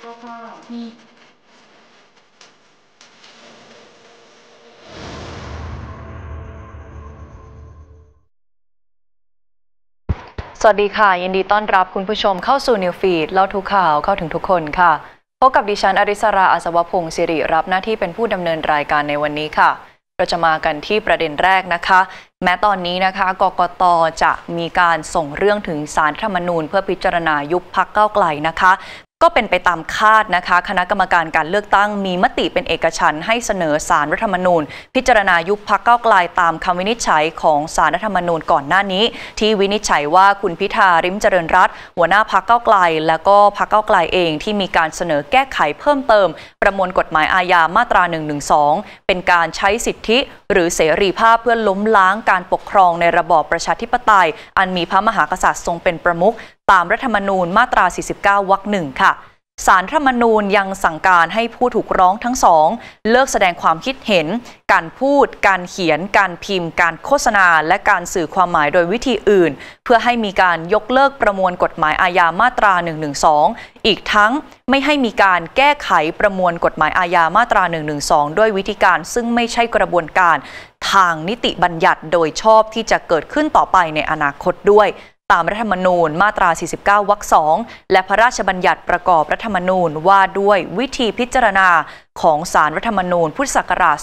สวัสดีค่ะยินดีต้อนรับคุณผู้ชมเข้าสู่นิวฟีดเล่าทุกข่าวเข้าถึงทุกคนค่ะพบกับดิฉันอริสราอัศวพงศ์สิริรับหน้าที่เป็นผู้ดำเนินรายการในวันนี้ค่ะเราจะมากันที่ประเด็นแรกนะคะแม้ตอนนี้นะคะกกต.จะมีการส่งเรื่องถึงศาลรัฐธรรมนูญเพื่อพิจารณายุบพรรคก้าวไกลนะคะก็เป็นไปตามคาดนะคะคณะกรรมการการเลือกตั้งมีมติเป็นเอกฉันท์ให้เสนอศาลรัฐธรรมนูญพิจารณายุบพรรคก้าวไกลตามคำวินิจฉัยของศาลรัฐธรรมนูญก่อนหน้านี้ที่วินิจฉัยว่าคุณพิธาริมเจริญรัตน์หัวหน้าพรรคก้าวไกลและก็พรรคก้าวไกลเองที่มีการเสนอแก้ไขเพิ่มเติมประมวลกฎหมายอาญามาตรา 112 เป็นการใช้สิทธิหรือเสรีภาพเพื่อล้มล้างการปกครองในระบอบประชาธิปไตยอันมีพระมหากษัตริย์ทรงเป็นประมุขตามรัฐธรรมนูญมาตรา 49 วรรค 1 ค่ะศาลรัฐธรรมนูญยังสั่งการให้ผู้ถูกร้องทั้งสองเลิกแสดงความคิดเห็นการพูดการเขียนการพิมพ์การโฆษณาและการสื่อความหมายโดยวิธีอื่นเพื่อให้มีการยกเลิกประมวลกฎหมายอาญามาตรา 112 อีกทั้งไม่ให้มีการแก้ไขประมวลกฎหมายอาญามาตรา 112 ด้วยวิธีการซึ่งไม่ใช่กระบวนการทางนิติบัญญัติโดยชอบที่จะเกิดขึ้นต่อไปในอนาคตด้วยตามรัฐธรรมนูญมาตรา 49 วรรค 2 และพระราชบัญญัติประกอบรัฐธรรมนูญว่าด้วยวิธีพิจารณาของศาลรัฐธรรมนูญพุทธศักราช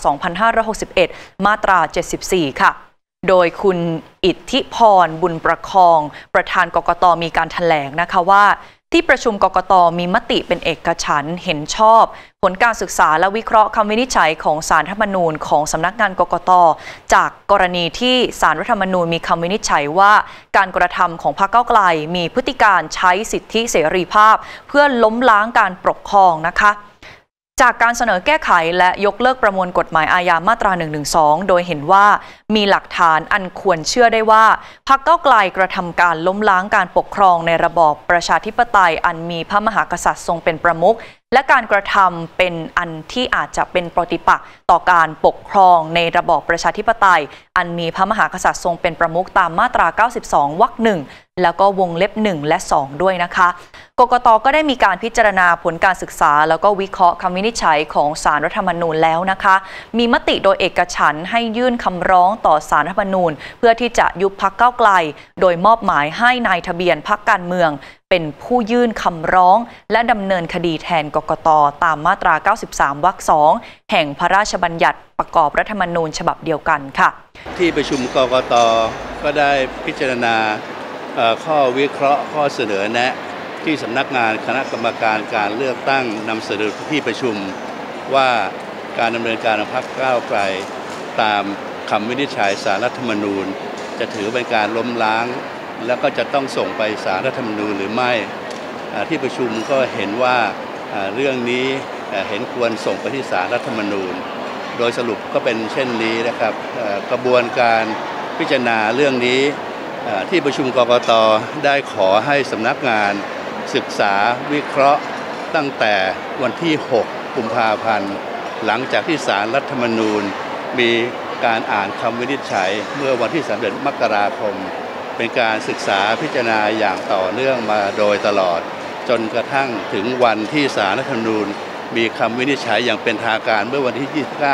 2561 มาตรา 74 ค่ะโดยคุณอิทธิพรบุญประคองประธานกกต.มีการแถลงนะคะว่าที่ประชุมกกต.มีมติเป็นเอกฉันท์เห็นชอบผลการศึกษาและวิเคราะห์คำวินิจฉัยของศาลรัฐธรรมนูญของสำนักงานกกต.จากกรณีที่ศาลรัฐธรรมนูญมีคำวินิจฉัยว่าการกระทำของพรรคก้าวไกลมีพฤติการใช้สิทธิเสรีภาพเพื่อล้มล้างการปกครองนะคะจากการเสนอแก้ไขและยกเลิกประมวลกฎหมายอาญามาตรา 112 โดยเห็นว่ามีหลักฐานอันควรเชื่อได้ว่าพรรคก้าวไกลกระทำการล้มล้างการปกครองในระบอบประชาธิปไตยอันมีพระมหากษัตริย์ทรงเป็นประมุขและการกระทำเป็นอันที่อาจจะเป็นปฏิปักษ์ต่อการปกครองในระบอบประชาธิปไตยอันมีพระมหากษัตริย์ทรงเป็นประมุขตามมาตรา 92 วรรค 1 แล้วก็วงเล็บ 1 และ 2 ด้วยนะคะกกต.ก็ได้มีการพิจารณาผลการศึกษาแล้วก็วิเคราะห์คำวินิจฉัยของศาลรัฐธรรมนูญแล้วนะคะมีมติโดยเอกฉันท์ให้ยื่นคำร้องต่อศาลรัฐธรรมนูญเพื่อที่จะยุบพรรคก้าวไกลโดยมอบหมายให้นายทะเบียนพรรคการเมืองเป็นผู้ยื่นคำร้องและดำเนินคดีแทนกกต.ตามมาตรา 93 วรรค 2 แห่งพระราชบัญญัติประกอบรัฐธรรมนูญฉบับเดียวกันค่ะที่ประชุมกกต.ก็ได้พิจารณาข้อวิเคราะห์ข้อเสนอแนะที่สำนักงานคณะกรรมการการเลือกตั้งนำเสนอที่ประชุมว่าการดำเนินการของพรรคก้าวไกลตามคำวินิจฉัยศาลรัฐธรรมนูญจะถือเป็นการล้มล้างแล้วก็จะต้องส่งไปศาลรัฐธรรมนูญหรือไม่ที่ประชุมก็เห็นว่าเรื่องนี้เห็นควรส่งไปที่ศาลรัฐธรรมนูญโดยสรุปก็เป็นเช่นนี้นะครับกระบวนการพิจารณาเรื่องนี้ที่ประชุมกกต.ได้ขอให้สำนักงานศึกษาวิเคราะห์ตั้งแต่วันที่ 6 กุมภาพันธ์หลังจากที่ศาลรัฐธรรมนูญมีการอ่านคำวินิจฉัยเมื่อวันที่31 มกราคมเป็นการศึกษาพิจารณาอย่างต่อเนื่องมาโดยตลอดจนกระทั่งถึงวันที่ศาลรัฐธรรมนูญมีคำวินิจฉัยอย่างเป็นทางการเมื่อวันที่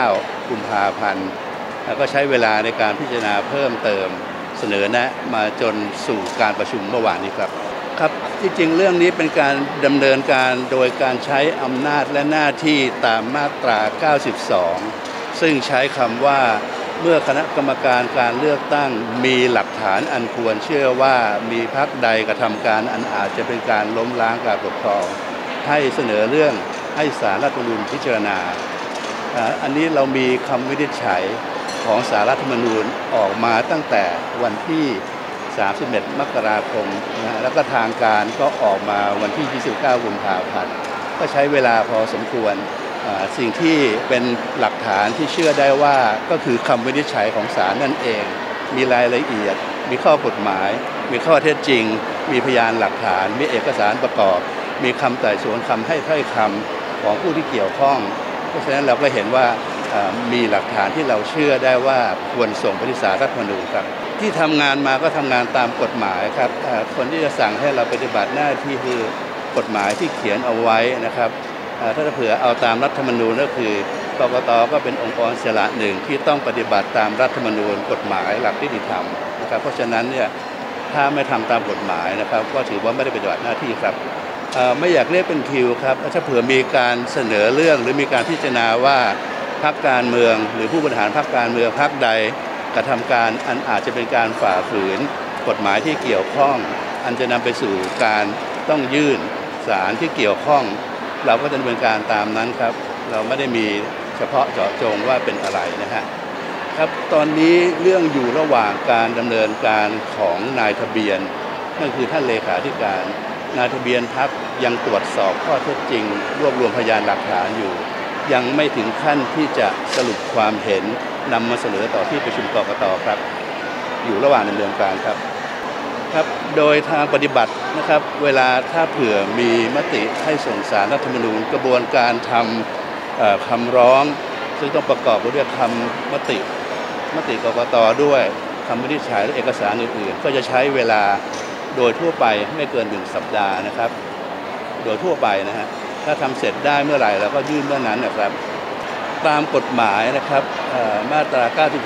29 กุมภาพันธ์แล้วก็ใช้เวลาในการพิจารณาเพิ่มเติมเสนอแนะมาจนสู่การประชุมเมื่อวานนี้ครับที่จริงเรื่องนี้เป็นการดำเนินการโดยการใช้อำนาจและหน้าที่ตามมาตรา 92 ซึ่งใช้คำว่าเมื่อคณะกรรมการการเลือกตั้งมีหลักฐานอันควรเชื่อว่ามีพรรคใดกระทำการอันอาจจะเป็นการล้มล้างการปกครองให้เสนอเรื่องให้ศาลรัฐธรรมนูญพิจารณาอันนี้เรามีคำวินิจฉัยของศาลรัฐธรรมนูญออกมาตั้งแต่วันที่31 มกราคมแล้วก็ทางการก็ออกมาวันที่ 29 กุมภาพันธ์ก็ใช้เวลาพอสมควรสิ่งที่เป็นหลักฐานที่เชื่อได้ว่าก็คือคำวินิจฉัยของศาลนั่นเองมีรายละเอียดมีข้อกฎหมายมีข้อเท็จจริงมีพยานหลักฐานมีเอกสารประกอบมีคำไต่สวนคำให้ถ้อยคำของผู้ที่เกี่ยวข้องเพราะฉะนั้นเราก็เห็นว่ามีหลักฐานที่เราเชื่อได้ว่าควรส่งไปที่ศาลรัฐธรรมนูญครับที่ทำงานมาก็ทำงานตามกฎหมายครับคนที่จะสั่งให้เราปฏิบัติหน้าที่คือกฎหมายที่เขียนเอาไว้นะครับถ้าเผื่อเอาตามรัฐธรรมนูญก็คือกกต.ก็เป็นองค์กรอิสระหนึ่งที่ต้องปฏิบัติตามรัฐธรรมนูญกฎหมายหลักนิติธรรมนะครับเพราะฉะนั้นเนี่ยถ้าไม่ทำตามกฎหมายนะครับก็ถือว่าไม่ได้ปฏิบัติหน้าที่ครับไม่อยากเรียกเป็นคิวครับถ้าเผื่อมีการเสนอเรื่องหรือมีการพิจารณาว่าพรรคการเมืองหรือผู้บริหารพรรคการเมืองพรรคใดกระทำการอันอาจจะเป็นการฝ่าฝืนกฎหมายที่เกี่ยวข้องอันจะนำไปสู่การต้องยื่นศาลที่เกี่ยวข้องเราก็จะดำเนินการตามนั้นครับเราไม่ได้มีเฉพาะเจาะจงว่าเป็นอะไรนะฮะครับตอนนี้เรื่องอยู่ระหว่างการดำเนินการของนายทะเบียนนั่นคือท่านเลขาธิการนายทะเบียนพรรคยังตรวจสอบข้อเท็จจริงรวบรวมพยานหลักฐานอยู่ยังไม่ถึงขั้นที่จะสรุปความเห็นนำมาเสนอต่อที่ประชุมกกต.ครับอยู่ระหว่างดำเนินการครับโดยทางปฏิบัตินะครับเวลาถ้าเผื่อมีมติให้ส่งศาลรัฐธรรมนูญกระบวนการทำคำร้องซึ่งต้องประกอบด้วยคำมติกกต.ด้วยคำวินิจฉัยและเอกสารอื่นๆก็จะใช้เวลาโดยทั่วไปไม่เกิน1 สัปดาห์นะครับโดยทั่วไปนะฮะถ้าทำเสร็จได้เมื่อไหร่เราก็ยื่นเมื่อนั้นนะครับตามกฎหมายนะครับมาตรา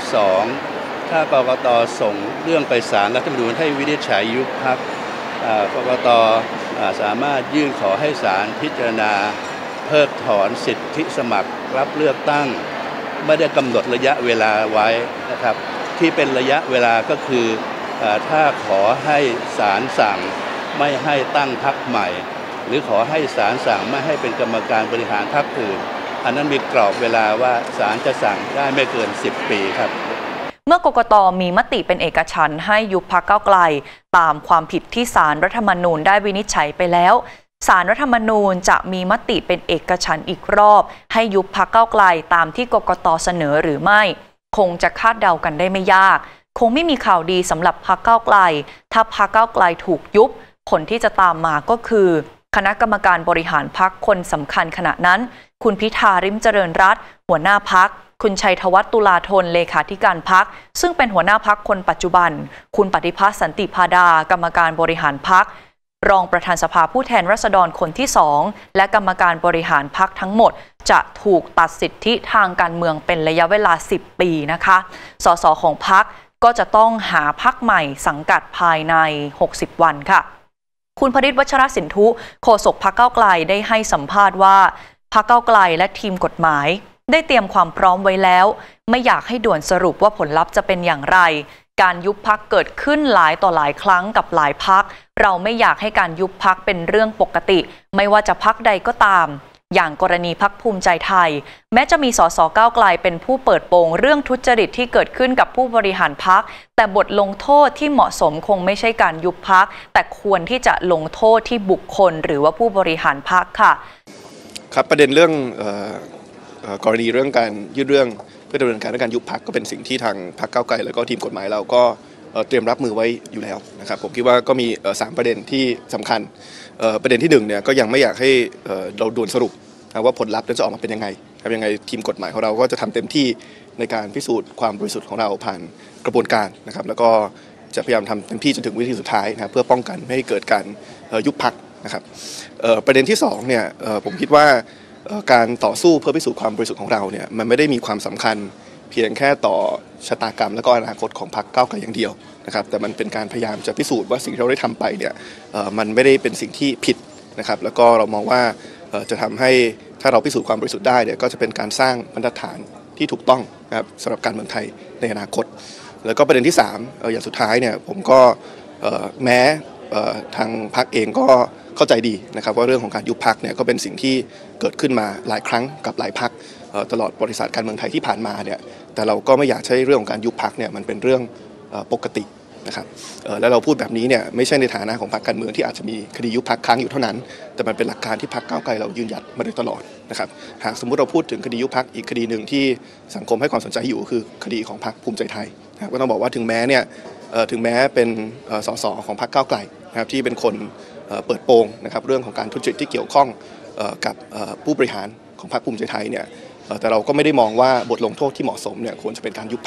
92ถ้ากกต.ส่งเรื่องไปศาลรัฐธรรมนูญให้วินิจฉัยยุบพรรคกกต.สามารถยื่นขอให้ศาลพิจารณาเพิกถอนสิทธิสมัครรับเลือกตั้งไม่ได้กำหนดระยะเวลาไว้นะครับที่เป็นระยะเวลาก็คือถ้าขอให้ศาลสั่งไม่ให้ตั้งพรรคใหม่หรือขอให้ศาลสั่งไม่ให้เป็นกรรมการบริหารพรรคอื่นอันนั้นมีกรอบเวลาว่าศาลจะสั่งได้ไม่เกิน10 ปีครับเมื่อกกต.มีมติเป็นเอกฉันท์ให้ยุบพรรคก้าวไกลตามความผิดที่ศาลรัฐธรรมนูญได้วินิจฉัยไปแล้วศาลรัฐธรรมนูญจะมีมติเป็นเอกฉันท์อีกรอบให้ยุบพรรคก้าวไกลตามที่กกต.เสนอหรือไม่คงจะคาดเดากันได้ไม่ยากคงไม่มีข่าวดีสำหรับพรรคก้าวไกลถ้าพรรคก้าวไกลถูกยุบผลที่จะตามมาก็คือคณะกรรมการบริหารพรรคคนสำคัญขณะนั้นคุณพิธาริมเจริญรัตน์หัวหน้าพรรคคุณชัยธวัฒน์ตุลาธนเลขาธิการพรรคซึ่งเป็นหัวหน้าพรรคคนปัจจุบันคุณปฏิภาสสันติพาดากรรมการบริหารพรรครองประธานสภาผู้แทนราษฎรคนที่2และกรรมการบริหารพรรคทั้งหมดจะถูกตัดสิทธิทางการเมืองเป็นระยะเวลา10 ปีนะคะสสของพรรคก็จะต้องหาพรรคใหม่สังกัดภายใน60 วันค่ะคุณพฤทธิ์ วัชรสินธุโฆษกพรรคก้าวไกลได้ให้สัมภาษณ์ว่าพรรคก้าวไกลและทีมกฎหมายได้เตรียมความพร้อมไว้แล้วไม่อยากให้ด่วนสรุปว่าผลลัพธ์จะเป็นอย่างไรการยุบพรรคเกิดขึ้นหลายต่อหลายครั้งกับหลายพรรคเราไม่อยากให้การยุบพรรคเป็นเรื่องปกติไม่ว่าจะพรรคใดก็ตามอย่างกรณีพรรคภูมิใจไทยแม้จะมีสสก้าวไกลเป็นผู้เปิดโปงเรื่องทุจริตที่เกิดขึ้นกับผู้บริหารพรรคแต่บทลงโทษที่เหมาะสมคงไม่ใช่การยุบพรรคแต่ควรที่จะลงโทษที่บุคคลหรือว่าผู้บริหารพรรคค่ะครับประเด็นเรื่องกรณีเรื่องการยื่นเรื่องเพื่อดำเนินการในการยุบพรรคก็เป็นสิ่งที่ทางพรรคก้าวไกลแล้วก็ทีมกฎหมายเราก็เตรียมรับมือไว้อยู่แล้วนะครับผมคิดว่าก็มี3 ประเด็นที่สำคัญประเด็นที่1เนี่ยก็ยังไม่อยากให้เราด่วนสรุปว่าผลลัพธ์จะออกมาเป็นยังไงครับยังไงทีมกฎหมายของเราก็จะทำเต็มที่ในการพิสูจน์ความบริสุทธิ์ของเราผ่านกระบวนการนะครับแล้วก็จะพยายามทำเต็มที่จนถึงวิธีสุดท้ายนะเพื่อป้องกันไม่ให้เกิดการยุบพรรคนะครับประเด็นที่2เนี่ยผมคิดว่าการต่อสู้เพื่อพิสูจน์ความบริสุทธิ์ของเราเนี่ยมันไม่ได้มีความสำคัญเพียงแค่ต่อชะตากรรมและก็อนาคตของพรรคก้าวไกลอย่างเดียวนะครับแต่มันเป็นการพยายามจะพิสูจน์ว่าสิ่งที่เราได้ทำไปเนี่ยมันไม่ได้เป็นสิ่งที่ผิดนะครับแล้วก็เรามองว่าจะทำให้ถ้าเราพิสูจน์ความบริสุทธิ์ได้เนี่ยก็จะเป็นการสร้างบรรทัดฐานที่ถูกต้องนะครับสำหรับการเมืองไทยในอนาคตแล้วก็ประเด็นที่3อย่างสุดท้ายเนี่ยผมก็แม้ทางพรรคเองก็เข้าใจดีนะครับว่าเรื่องของการยุบพรรคเนี่ยก็เป็นสิ่งที่เกิดขึ้นมาหลายครั้งกับหลายพรรคตลอดประวัติศาสตร์การเมืองไทยที่ผ่านมาเนี่ยแต่เราก็ไม่อยากใช้เรื่องของการยุบพรรคเนี่ยมันเป็นเรื่องปกตินะครับแล้วเราพูดแบบนี้เนี่ยไม่ใช่ในฐานะของพรรคการเมืองที่อาจจะมีคดียุบพรรคค้างอยู่เท่านั้นแต่มันเป็นหลักการที่พรรคก้าวไกลเรายืนหยัดมาโดยตลอดนะครับหากสมมุติเราพูดถึงคดียุบพรรคอีกคดีหนึ่งที่สังคมให้ความสนใจอยู่คือคดีของพรรคภูมิใจไทยนะครับก็ต้องบอกว่าถึงแม้เป็นสสของพรรคก้าวไกลนะครับที่เป็นคนเปิดโปงนะครับเรื่องของการทุจริตที่เกี่ยวข้องกับผู้บริหารของพรรคภูมิใจไทยเนี่ยแต่เราก็ไม่ได้มองว่าบทลงโทษที่เหมาะสมเนี่ยควรจะเป็นการยุบพรรค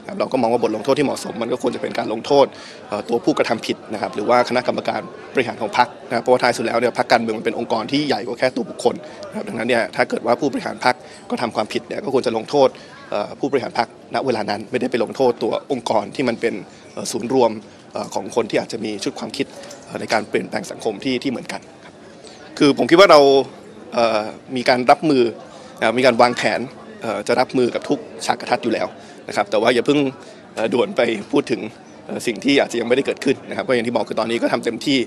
เราก็มองว่าบทลงโทษที่เหมาะสมมันก็ควรจะเป็นการลงโทษตัวผู้กระทำผิดนะครับหรือว่าคณะกรรมการบริหารของพรรคนะครับเพราะว่าท้ายสุดแล้วเนี่ยพรรคการเมืองมันเป็นองค์กรที่ใหญ่กว่าแค่ตัวบุคคลนะครับดังนั้นเนี่ยถ้าเกิดว่าผู้บริหารพรรคก็ทำความผิดเนี่ยก็ควรจะลงโทษผู้บริหารพรรคณเวลานั้นไม่ได้ไปลงโทษตัวองค์กรที่มันเป็นศูนย์รวมของคนที่อาจจะมีชุดความคิดในการเปลี่ยนแปลงสังคมที่เหมือนกันครับคือผมคิดว่าเรามีการรับมือมีการวางแผนจะรับมือกับทุกฉากกระทัดอยู่แล้วนะครับแต่ว่าอย่าเพิ่งด่วนไปพูดถึงสิ่งที่อาจจะยังไม่ได้เกิดขึ้นนะครับก็อย่างที่บอกคือตอนนี้ก็ทำเต็มที่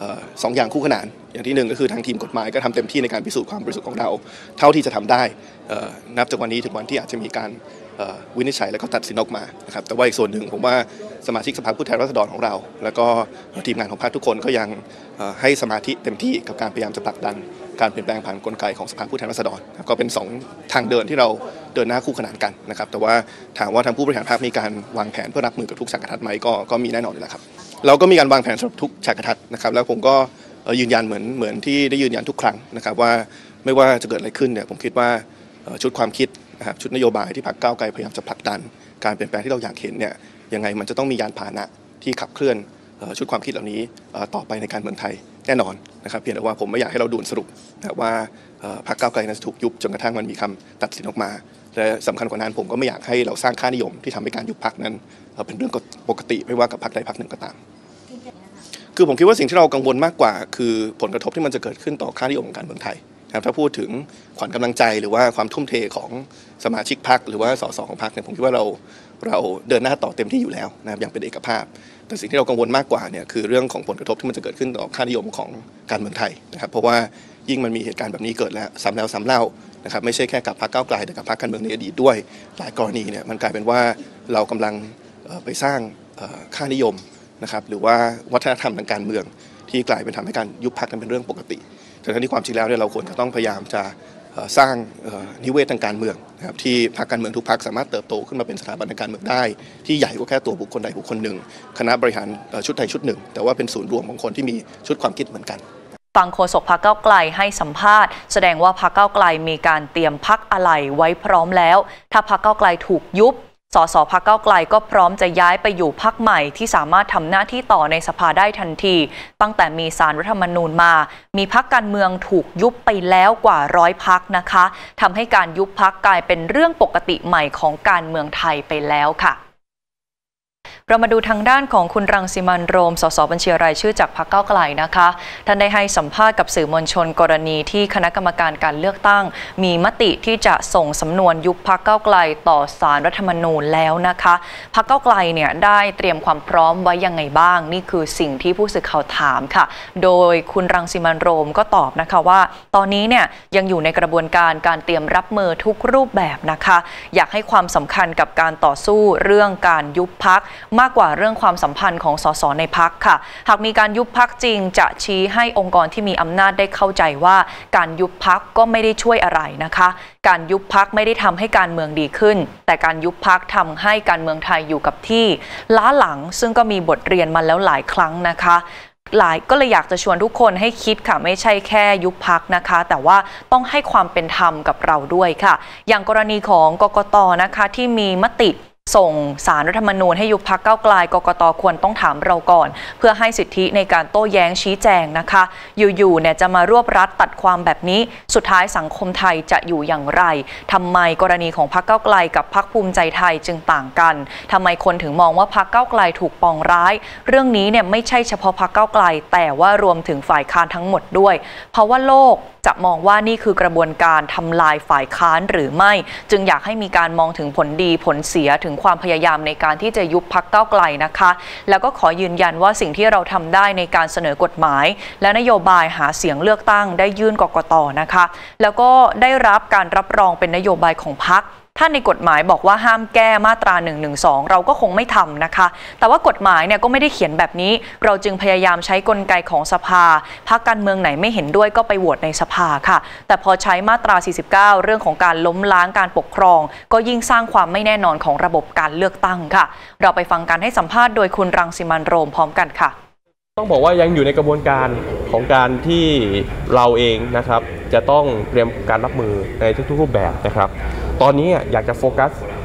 2 อย่างคู่ขนานอย่างที่1ก็คือทางทีมกฎหมายก็ทำเต็มที่ในการพิสูจน์ความบริสุทธิ์ของเราเท่าที่จะทำได้นับจากวันนี้ถึงวันที่อาจจะมีการวินิจฉัยและก็ตัดสินออกมานะครับแต่ว่าอีกส่วนหนึ่งผมว่าสมาชิกสภาผู้แทนราษฎรของเราแล้วก็ทีมงานของพรรคทุกคนก็ยังให้สมาธิเต็มที่กับการพยายามจะผลักดันการเปลี่ยนแปลงผ่านกลไกของสภาผู้แทนราษฎรก็เป็น2 ทางเดินที่เราเดินหน้าคู่ขนานกันนะครับแต่ว่าถามว่าทางผู้บริหารพรรคมีการวางแผนเพื่อรับมือกับทุกฉากกระทัดไหมก็มีแน่นอนอยู่แล้วครับเราก็มีการวางแผนสำหรับทุกฉากกระทัดนะครับแล้วผมก็ยืนยันเหมือนที่ได้ยืนยันทุกครั้งนะครับว่าไม่ว่าจะเกิดอะไรขึ้นเนี่ยผมคิดว่าชุดความคิดนะครับชุดนโยบายที่พรรคก้าวไกลพยายามจะผลักดันการเปลี่ยนแปลงที่เราอยากเห็นเนี่ยยังไงมันจะต้องมียานพาหนะที่ขับเคลื่อนชุดความคิดเหล่านี้ต่อไปในการเมืองไทยแน่นอนนะครับเพียงแต่ว่าผมไม่อยากให้เราด่วนสรุปนะว่าพรรคก้าวไกลนั้นจะถูกยุบจนกระทั่งมันมีคำตัดสินออกมาและสำคัญกว่านั้นผมก็ไม่อยากให้เราสร้างค่านิยมที่ทำให้การยุบพรรคนั้นเป็นเรื่องปกติไม่ว่ากับพรรคใดพรรคหนึ่งก็ตามคือผมคิดว่าสิ่งที่เรากังวลมากกว่าคือผลกระทบที่มันจะเกิดขึ้นต่อค่านิยมของการเมืองไทยถ้าพูดถึงขวัญกำลังใจหรือว่าความทุ่มเทของสมาชิกพรรคหรือว่าสสของพรรคเนี่ยผมคิดว่าเราเดินหน้าต่อเต็มที่อยู่แล้วนะครับอย่างเป็นเอกภาพแต่สิ่งที่เรากังวลมากกว่าเนี่ยคือเรื่องของผลกระทบที่มันจะเกิดขึ้นต่อค่านิยมของการเมืองไทยนะครับเพราะว่ายิ่งมันมีเหตุการณ์แบบนี้เกิดแล้วซ้ำแล้วซ้ำเล่านะครับไม่ใช่แค่กับพรรคก้าวไกลแต่กับพรรคการเมืองในอดีตด้วยหลายกรณีเนี่ยมันกลายเป็นว่าเรากำลังไปสร้างค่านิยมนะครับหรือว่าวัฒนธรรมทางการเมืองที่กลายเป็นทำให้การยุบพรรคนั้นเป็นเรื่องปกติแต่ทั้งที่ความจริงแล้วเนี่ยเราควรจะต้องพยายามจะสร้างนิเวศทางการเมืองนะครับที่พรรคการเมืองทุกพรรคสามารถเติบโตขึ้นมาเป็นสถาบันทางการเมืองได้ที่ใหญ่กว่าแค่ตัวบุคคลใดบุคคลหนึ่งคณะบริหารชุดใดชุดหนึ่งแต่ว่าเป็นศูนย์รวมของคนที่มีชุดความคิดเหมือนกันฟังโฆษกพรรคก้าวไกลให้สัมภาษณ์แสดงว่าพรรคก้าวไกลมีการเตรียมพรรคอะไรไว้พร้อมแล้วถ้าพรรคก้าวไกลถูกยุบสสพรรคก้าวไกลก็พร้อมจะย้ายไปอยู่พรรคใหม่ที่สามารถทำหน้าที่ต่อในสภาได้ทันทีตั้งแต่มีศาลรัฐธรรมนูญมามีพรรคการเมืองถูกยุบไปแล้วกว่า100 พรรคนะคะทำให้การยุบพรรคกลายเป็นเรื่องปกติใหม่ของการเมืองไทยไปแล้วค่ะเรามาดูทางด้านของคุณรังสิมันต์โรมสสบัญชีรายชื่อจากพรรคก้าวไกลนะคะท่านได้ให้สัมภาษณ์กับสื่อมวลชนกรณีที่คณะกรรมการการเลือกตั้งมีมติที่จะส่งสำนวนยุบพรรคก้าวไกลต่อศาลรัฐธรรมนูญแล้วนะคะพรรคก้าวไกลเนี่ยได้เตรียมความพร้อมไว้ยังไงบ้างนี่คือสิ่งที่ผู้สื่อข่าวถามค่ะโดยคุณรังสิมันต์โรมก็ตอบนะคะว่าตอนนี้เนี่ยยังอยู่ในกระบวนการเตรียมรับมือทุกรูปแบบนะคะอยากให้ความสำคัญกับการต่อสู้เรื่องการยุบพรรคมากกว่าเรื่องความสัมพันธ์ของสสในพรรคค่ะหากมีการยุบพรรคจริงจะชี้ให้องค์กรที่มีอำนาจได้เข้าใจว่าการยุบพรรคก็ไม่ได้ช่วยอะไรนะคะการยุบพรรคไม่ได้ทำให้การเมืองดีขึ้นแต่การยุบพรรคทำให้การเมืองไทยอยู่กับที่ล้าหลังซึ่งก็มีบทเรียนมาแล้วหลายครั้งนะคะก็เลยอยากจะชวนทุกคนให้คิดค่ะไม่ใช่แค่ยุบพรรคนะคะแต่ว่าต้องให้ความเป็นธรรมกับเราด้วยค่ะอย่างกรณีของกกต.นะคะที่มีมติส่งศาลรัฐธรรมนูญให้ยุบพรรคก้าวไกลกกต.ควรต้องถามเราก่อนเพื่อให้สิทธิในการโต้แย้งชี้แจงนะคะอยู่ๆเนี่ยจะมารวบรัดตัดความแบบนี้สุดท้ายสังคมไทยจะอยู่อย่างไรทำไมกรณีของพรรคก้าวไกลกับพรรคภูมิใจไทยจึงต่างกันทำไมคนถึงมองว่าพรรคก้าวไกลถูกปองร้ายเรื่องนี้เนี่ยไม่ใช่เฉพาะพรรคก้าวไกลแต่ว่ารวมถึงฝ่ายค้านทั้งหมดด้วยเพราะว่าโลกจะมองว่านี่คือกระบวนการทำลายฝ่ายค้านหรือไม่จึงอยากให้มีการมองถึงผลดีผลเสียถึงความพยายามในการที่จะยุบพรรคก้าวไกลนะคะแล้วก็ขอยืนยันว่าสิ่งที่เราทำได้ในการเสนอกฎหมายและนโยบายหาเสียงเลือกตั้งได้ยื่นกกต.นะคะแล้วก็ได้รับการรับรองเป็นนโยบายของพรรคถ้าในกฎหมายบอกว่าห้ามแก้มาตรา112เราก็คงไม่ทำนะคะแต่ว่ากฎหมายเนี่ยก็ไม่ได้เขียนแบบนี้เราจึงพยายามใช้กลไกของสภาพรรคการเมืองไหนไม่เห็นด้วยก็ไปโหวตในสภาค่ะแต่พอใช้มาตรา49เรื่องของการล้มล้างการปกครองก็ยิ่งสร้างความไม่แน่นอนของระบบการเลือกตั้งค่ะเราไปฟังการให้สัมภาษณ์โดยคุณรังสิมันต์โรมพร้อมกันค่ะต้องบอกว่ายังอยู่ในกระบวนการของการที่เราเองนะครับจะต้องเตรียมการรับมือในทุกๆรูปแบบนะครับตอนนี้อยากจะโฟกัส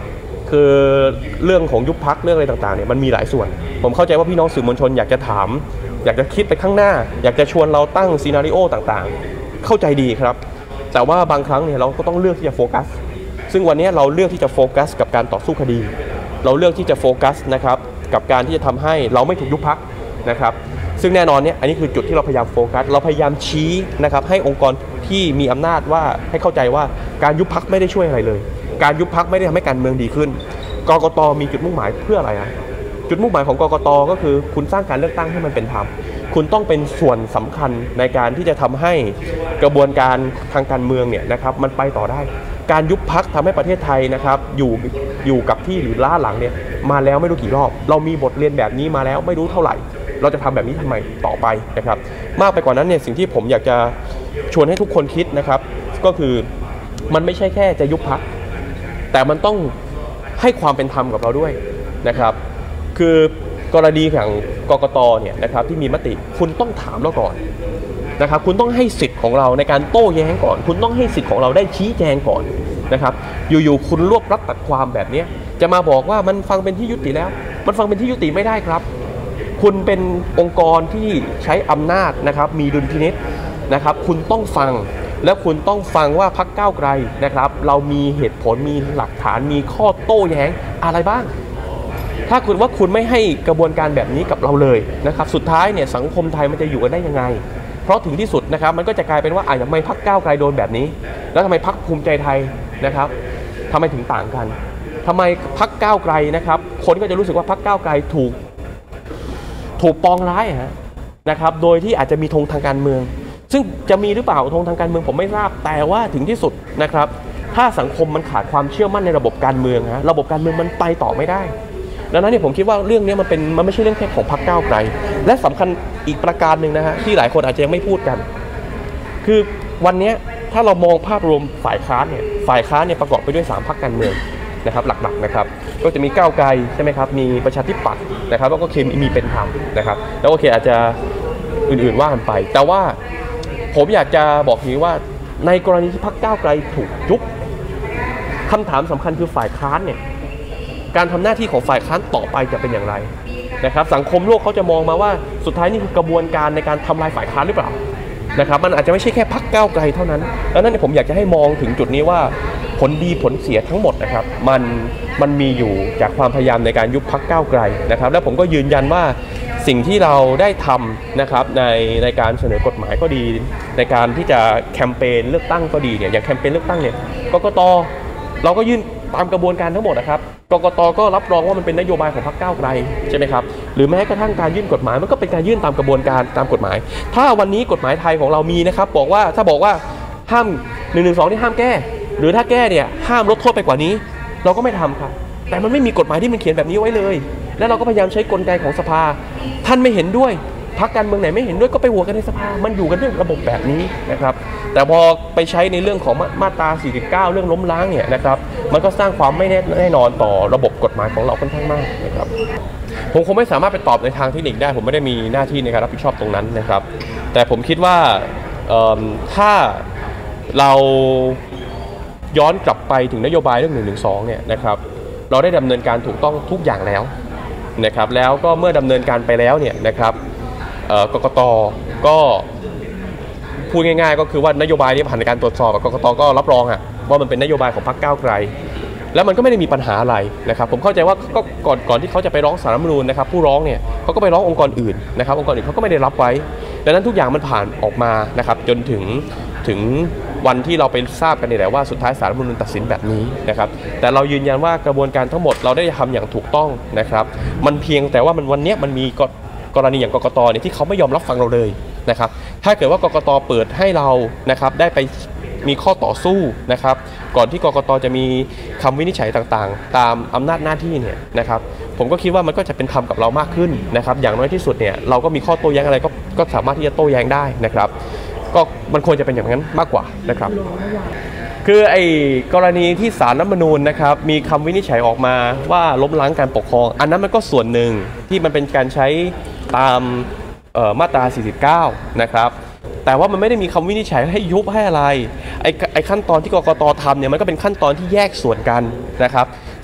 คือเรื่องของยุบพรรคเรื่องอะไรต่างๆเนี่ยมันมีหลายส่วนผมเข้าใจว่าพี่น้องสื่อมวลชนอยากจะถามอยากจะคิดไปข้างหน้าอยากจะชวนเราตั้งซีนาริโอต่างๆเข้าใจดีครับแต่ว่าบางครั้งเนี่ยเราก็ต้องเลือกที่จะโฟกัสซึ่งวันนี้เราเลือกที่จะโฟกัสกับการต่อสู้คดีเราเลือกที่จะโฟกัสนะครับกับการที่จะทำให้เราไม่ถูกยุบพรรคนะครับซึ่งแน่นอนเนี่ยอันนี้คือจุดที่เราพยายามโฟกัสเราพยายามชี้นะครับให้องค์กรที่มีอำนาจว่าให้เข้าใจว่าการยุบพรรคไม่ได้ช่วยอะไรเลยการยุบพรรคไม่ได้ทำให้การเมืองดีขึ้นกกต.มีจุดมุ่งหมายเพื่ออะไรนะจุดมุ่งหมายของกกต.ก็คือคุณสร้างการเลือกตั้งให้มันเป็นธรรมคุณต้องเป็นส่วนสำคัญในการที่จะทำให้กระบวนการทางการเมืองเนี่ยนะครับมันไปต่อได้การยุบพรรคทำให้ประเทศไทยนะครับอยู่กับที่หรือล้าหลังเนี่ยมาแล้วไม่รู้กี่รอบเรามีบทเรียนแบบนี้มาแล้วไม่รู้เท่าไหร่เราจะทำแบบนี้ทำไมต่อไปนะครับมากไปกว่านั้นเนี่ยสิ่งที่ผมอยากจะชวนให้ทุกคนคิดนะครับก็คือมันไม่ใช่แค่จะยุบพรรคแต่มันต้องให้ความเป็นธรรมกับเราด้วยนะครับคือกรณีของกกต.เนี่ยนะครับที่มีมติคุณต้องถามเราก่อนนะครับคุณต้องให้สิทธิ์ของเราในการโต้แย้งก่อนคุณต้องให้สิทธิ์ของเราได้ชี้แจงก่อนนะครับอยู่ๆคุณรวบรัดตัดความแบบนี้จะมาบอกว่ามันฟังเป็นที่ยุติแล้วมันฟังเป็นที่ยุติไม่ได้ครับคุณเป็นองค์กรที่ใช้อำนาจนะครับมีดุลพินิจนะครับคุณต้องฟังและคุณต้องฟังว่าพรรคก้าวไกลนะครับเรามีเหตุผลมีหลักฐานมีข้อโต้แย้งอะไรบ้างถ้าคุณว่าคุณไม่ให้กระบวนการแบบนี้กับเราเลยนะครับสุดท้ายเนี่ยสังคมไทยมันจะอยู่กันได้ยังไงเพราะถึงที่สุดนะครับมันก็จะกลายเป็นว่าทำไมพรรคก้าวไกลโดนแบบนี้แล้วทำไมพรรคภูมิใจไทยนะครับทำไมถึงต่างกันทำไมพรรคก้าวไกลนะครับคนก็จะรู้สึกว่าพรรคก้าวไกลถูกปองร้ายนะครับโดยที่อาจจะมีธงทางการเมืองซึ่งจะมีหรือเปล่าธงทางการเมืองผมไม่ทราบแต่ว่าถึงที่สุดนะครับถ้าสังคมมันขาดความเชื่อมั่นในระบบการเมืองระบบการเมืองมันไปต่อไม่ได้ดังนั้นเนี่ยผมคิดว่าเรื่องนี้มันไม่ใช่เรื่องแค่ของพรรคก้าวไกลและสำคัญอีกประการหนึ่งนะฮะที่หลายคนอาจจะยังไม่พูดกันคือวันนี้ถ้าเรามองภาพรวมฝ่ายค้านเนี่ยประกอบไปด้วย3พรรคการเมืองนะครับหลักๆนะครับก็จะมีก้าวไกลใช่ไหมครับมีประชาธิปัตย์นะครับแล้วก็มีเป็นธรรมนะครับแล้วโอเคอาจจะอื่นๆว่ากันไปแต่ว่าผมอยากจะบอกทีว่าในกรณีที่พรรคก้าวไกลถูกยุบคำถามสำคัญคือฝ่ายค้านเนี่ยการทำหน้าที่ของฝ่ายค้านต่อไปจะเป็นอย่างไรนะครับสังคมโลกเขาจะมองมาว่าสุดท้ายนี่คือกระบวนการในการทำลายฝ่ายค้านหรือเปล่านะครับมันอาจจะไม่ใช่แค่พรรคก้าวไกลเท่านั้นดังนั้นผมอยากจะให้มองถึงจุดนี้ว่าผลดีผลเสียทั้งหมดนะครับมันมีอยู่จากความพยายามในการยุบพรรคก้าวไกลนะครับและผมก็ยืนยันว่าสิ่งที่เราได้ทำนะครับในการเสนอกฎหมายก็ดีในการที่จะแคมเปญเลือกตั้งก็ดีเนี่ยอย่างแคมเปญเลือกตั้งเนี่ยกกต.เราก็ยื่นตามกระบวนการทั้งหมดนะครับกกต.ก็รับรองว่ามันเป็นนโยบายของพรรคก้าวไกลใช่ไหมครับหรือแม้กระทั่งการยื่นกฎหมายมันก็เป็นการยื่นตามกระบวนการตามกฎหมายถ้าวันนี้กฎหมายไทยของเรามีนะครับบอกว่าห้าม112ที่ห้ามแก้หรือถ้าแก้เนี่ยห้ามลดโทษไปกว่านี้เราก็ไม่ทำครับแต่มันไม่มีกฎหมายที่มันเขียนแบบนี้ไว้เลยและเราก็พยายามใช้กลไกของสภาท่านไม่เห็นด้วยพรรคการเมืองไหนไม่เห็นด้วยก็ไปโหวตกันในสภามันอยู่กันด้วยระบบแบบนี้นะครับแต่พอไปใช้ในเรื่องของมาตรา49เรื่องล้มล้างเนี่ยนะครับมันก็สร้างความไม่แน่นอนต่อระบบกฎหมายของเราค่อนข้างมากนะครับผมคงไม่สามารถไปตอบในทางเทคนิคได้ผมไม่ได้มีหน้าที่ในการรับผิดชอบตรงนั้นนะครับแต่ผมคิดว่าถ้าเราย้อนกลับไปถึงนโยบายเรื่อง112เนี่ยนะครับเราได้ดำเนินการถูกต้องทุกอย่างแล้วนะครับแล้วก็เมื่อดำเนินการไปแล้วเนี่ยนะครับกกต.ก็พูดง่ายๆก็คือว่านโยบายนี้ผ่านการตรวจสอบกกต.ก็รับรองว่ามันเป็นนโยบายของพรรคก้าวไกลแล้วมันก็ไม่ได้มีปัญหาอะไรนะครับผมเข้าใจว่าก็ก่อนที่เขาจะไปร้องศาลรัฐธรรมนูญนะครับผู้ร้องเนี่ยเขาก็ไปร้ององค์กรอื่นนะครับองค์กรอื่นเขาก็ไม่ได้รับไว้ดังนั้นทุกอย่างมันผ่านออกมานะครับจนถึงวันที่เราไปทราบกันนี่แหละว่าสุดท้ายศาลรัฐธรรมนูญตัดสินแบบนี้นะครับแต่เรายืนยันว่ากระบวนการทั้งหมดเราได้ทำอย่างถูกต้องนะครับมันเพียงแต่ว่าวันนี้มันมีกรณีอย่างกกต.เนี่ยที่เขาไม่ยอมรับฟังเราเลยนะครับถ้าเกิดว่ากกต.เปิดให้เรานะครับได้ไปมีข้อต่อสู้นะครับก่อนที่กกต.จะมีคำวินิจฉัยต่างๆตามอำนาจหน้าที่เนี่ยนะครับผมก็คิดว่ามันก็จะเป็นธรรมกับเรามากขึ้นนะครับอย่างน้อยที่สุดเนี่ยเราก็มีข้อโต้แย้งอะไรก็สามารถที่จะโต้แย้งได้นะครับก็มันควรจะเป็นอย่างนั้นมากกว่านะครับคือไอ้กรณีที่ศาลรัฐธรรมนูญนะครับมีคำวินิจฉัยออกมาว่าล้มล้างการปกครองอันนั้นมันก็ส่วนหนึ่งที่มันเป็นการใช้ตามมาตรา49นะครับแต่ว่ามันไม่ได้มีคำวินิจฉัยให้ยุบให้อะไรไอ้ขั้นตอนที่กกต.ทำเนี่ยมันก็เป็นขั้นตอนที่แยกส่วนกันนะครับ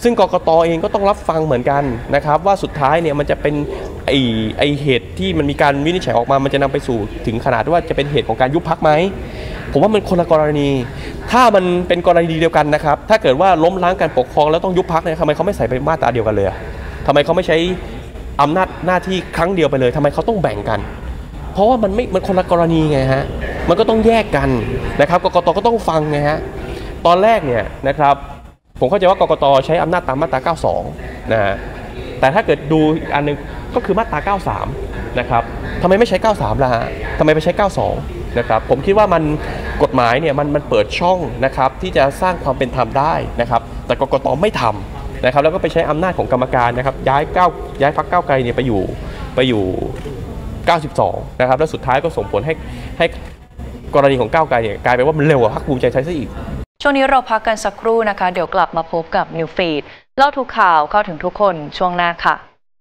ซึ่งกกต.เองก็ต้องรับฟังเหมือนกันนะครับว่าสุดท้ายเนี่ยมันจะเป็นไอเหตุที่มันมีการวินิจฉัยออกมามันจะนำไปสู่ถึงขนาดว่าจะเป็นเหตุของการยุบพรรคไหมผมว่ามันคนละกรณีถ้ามันเป็นกรณีเดียวกันนะครับถ้าเกิดว่าล้มล้างการปกครองแล้วต้องยุบพรรคเนี่ยทำไมเขาไม่ใส่ไปมาตราเดียวกันเลยทำไมเขาไม่ใช้อำนาจหน้าที่ครั้งเดียวไปเลยทำไมเขาต้องแบ่งกันเพราะว่ามันคนละกรณีไงฮะมันก็ต้องแยกกันนะครับกกต.ก็ต้องฟังไงฮะตอนแรกเนี่ยนะครับผมเข้าใจว่ากกต.ใช้อำนาจตามมาตรา 92 นะฮะแต่ถ้าเกิดดูอีกอันนึงก็คือมาตรา 93 นะครับทำไมไม่ใช้ 93 ล่ะฮะทำไมไปใช้ 92 นะครับผมคิดว่ามันกฎหมายเนี่ยมันเปิดช่องนะครับที่จะสร้างความเป็นธรรมได้นะครับแต่กกต.ไม่ทำนะครับแล้วก็ไปใช้อำนาจของกรรมการนะครับย้ายพรรคก้าวไกลเนี่ยไปอยู่ 92 นะครับแล้วสุดท้ายก็ส่งผลให้กรณีของก้าวไกลเนี่ยกลายเป็นว่ามันเร็วกว่าพรรคภูมิใจไทยซะอีกช่วงนี้เราพักกันสักครู่นะคะเดี๋ยวกลับมาพบกับ New Feed เล่าทุกข่าวเข้าถึงทุกคนช่วงหน้าค่ะ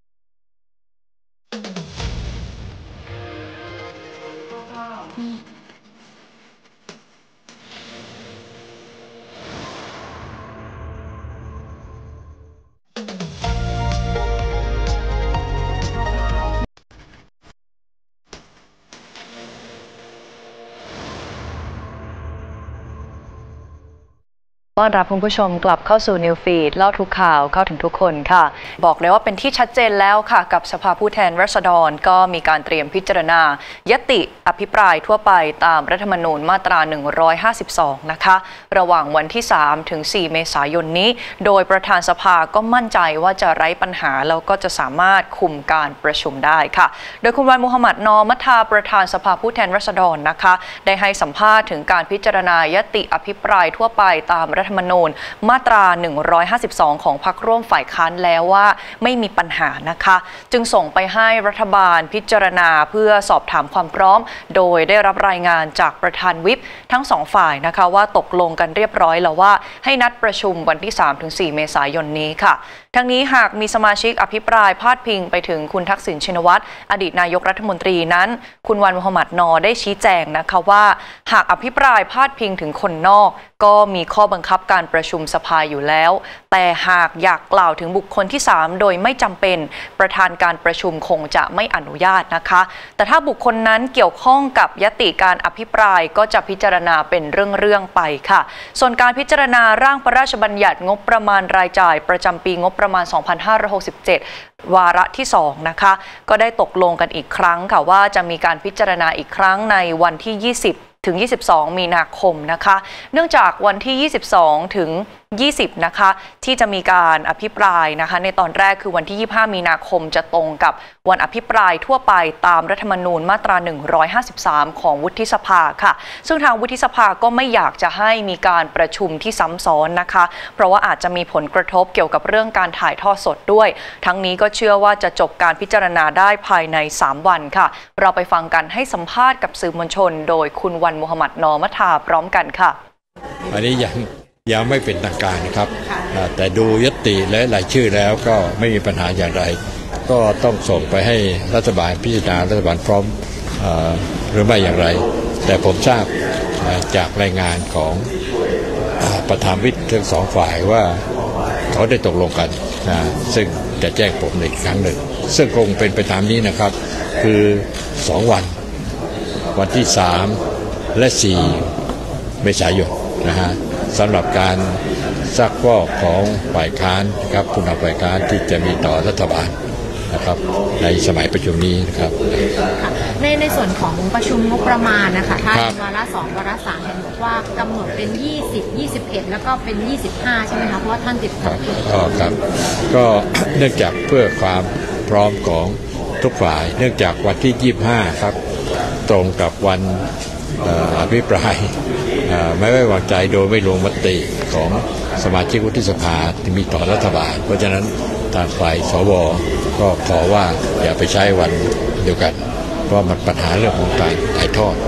ต้อนรับคุณผู้ชมกลับเข้าสู่ New Feed เล่าทุกข่าวเข้าถึงทุกคนค่ะบอกเลยว่าเป็นที่ชัดเจนแล้วค่ะกับสภาผู้แทนราษฎรก็มีการเตรียมพิจารณายติอภิปรายทั่วไปตามรัฐธรรมนูญมาตรา 152 นะคะระหว่างวันที่ 3 ถึง 4 เมษายนนี้โดยประธานสภาก็มั่นใจว่าจะไร้ปัญหาแล้วก็จะสามารถคุมการประชุมได้ค่ะโดยคุณวันมุฮัมหมัด นอมัทธาประธานสภาผู้แทนราษฎรนะคะได้ให้สัมภาษณ์ถึงการพิจารณายติอภิปรายทั่วไปตามรัฐธรรมนูญมาตรา 152 ของพรรคร่วมฝ่ายค้านแล้วว่าไม่มีปัญหานะคะจึงส่งไปให้รัฐบาลพิจารณาเพื่อสอบถามความพร้อมโดยได้รับรายงานจากประธานวิปทั้ง2ฝ่ายนะคะว่าตกลงกันเรียบร้อยแล้วว่าให้นัดประชุมวันที่ 3-4 เมษายนนี้ค่ะทั้งนี้หากมีสมาชิกอภิปรายพาดพิงไปถึงคุณทักษิณชินวัตรอดีตนายกรัฐมนตรีนั้นคุณวันมุฮัมหมัด นอได้ชี้แจงนะคะว่าหากอภิปรายพาดพิงถึงคนนอกก็มีข้อบังคับการประชุมสภาอยู่แล้วแต่หากอยากกล่าวถึงบุคคลที่3โดยไม่จำเป็นประธานการประชุมคงจะไม่อนุญาตนะคะแต่ถ้าบุคคลนั้นเกี่ยวข้องกับยติการอภิปรายก็จะพิจารณาเป็นเรื่องๆไปค่ะส่วนการพิจารณาร่างพระราชบัญญัติงบประมาณรายจ่ายประจำปีงบประมาณ 2567 วาระที่ 2 นะคะก็ได้ตกลงกันอีกครั้งค่ะว่าจะมีการพิจารณาอีกครั้งในวันที่ 20 ถึง 22 มีนาคมนะคะเนื่องจากวันที่ 22 ถึง 20 นะคะที่จะมีการอภิปรายนะคะในตอนแรกคือวันที่ 25 มีนาคมจะตรงกับวันอภิปรายทั่วไปตามรัฐธรรมนูญมาตรา 153 ของวุฒิสภาค่ะซึ่งทางวุฒิสภาก็ไม่อยากจะให้มีการประชุมที่ซ้ำซ้อนนะคะเพราะว่าอาจจะมีผลกระทบเกี่ยวกับเรื่องการถ่ายทอดสดด้วยทั้งนี้ก็เชื่อว่าจะจบการพิจารณาได้ภายใน 3 วันค่ะเราไปฟังกันให้สัมภาษณ์กับสื่อมวลชนโดยคุณวันมุฮัมหมัด นอมัทธาพร้อมกันค่ะอันนี้ยังไม่เป็นทางการนะครับแต่ดูยติและรายชื่อแล้วก็ไม่มีปัญหาอย่างไรก็ต้องส่งไปให้รัฐบาลพิจารณารัฐบาลพร้อมหรือไม่อย่างไรแต่ผมทราบจากรายงานของประธานวิปทั้ง2 ฝ่ายว่าเขาได้ตกลงกันซึ่งจะแจ้งผมอีกครั้งหนึ่งซึ่งคงเป็นไปตามนี้นะครับคือ2 วันที่3 และ 4 เมษายนนะฮะสำหรับการซักฟอกของฝ่ายค้านครับผู้นำฝ่ายค้านที่จะมีต่อรัฐบาลนะครับในสมัยประชุมนี้นะครับในส่วนของประชุมงบประมาณนะคะถ้าวาระ 2 วาระ 3 เห็นบอกว่ากำหนดเป็น20 21แล้วก็เป็น25ใช่ไหมคะเพราะว่าท่านติดครับก็เนื่องจากเพื่อความพร้อมของทุกฝ่ายเนื่องจากวันที่25ครับตรงกับวันอภิปรายไม่ไว้วางใจโดยไม่ลงมติของสมาชิกวุฒิสภาที่มีต่อรัฐบาลเพราะฉะนั้นทางฝ่ายสวก็ขอว่าอย่าไปใช้วันเดียวกันเพราะมันปัญหาเรื่องของการถ่ายทอด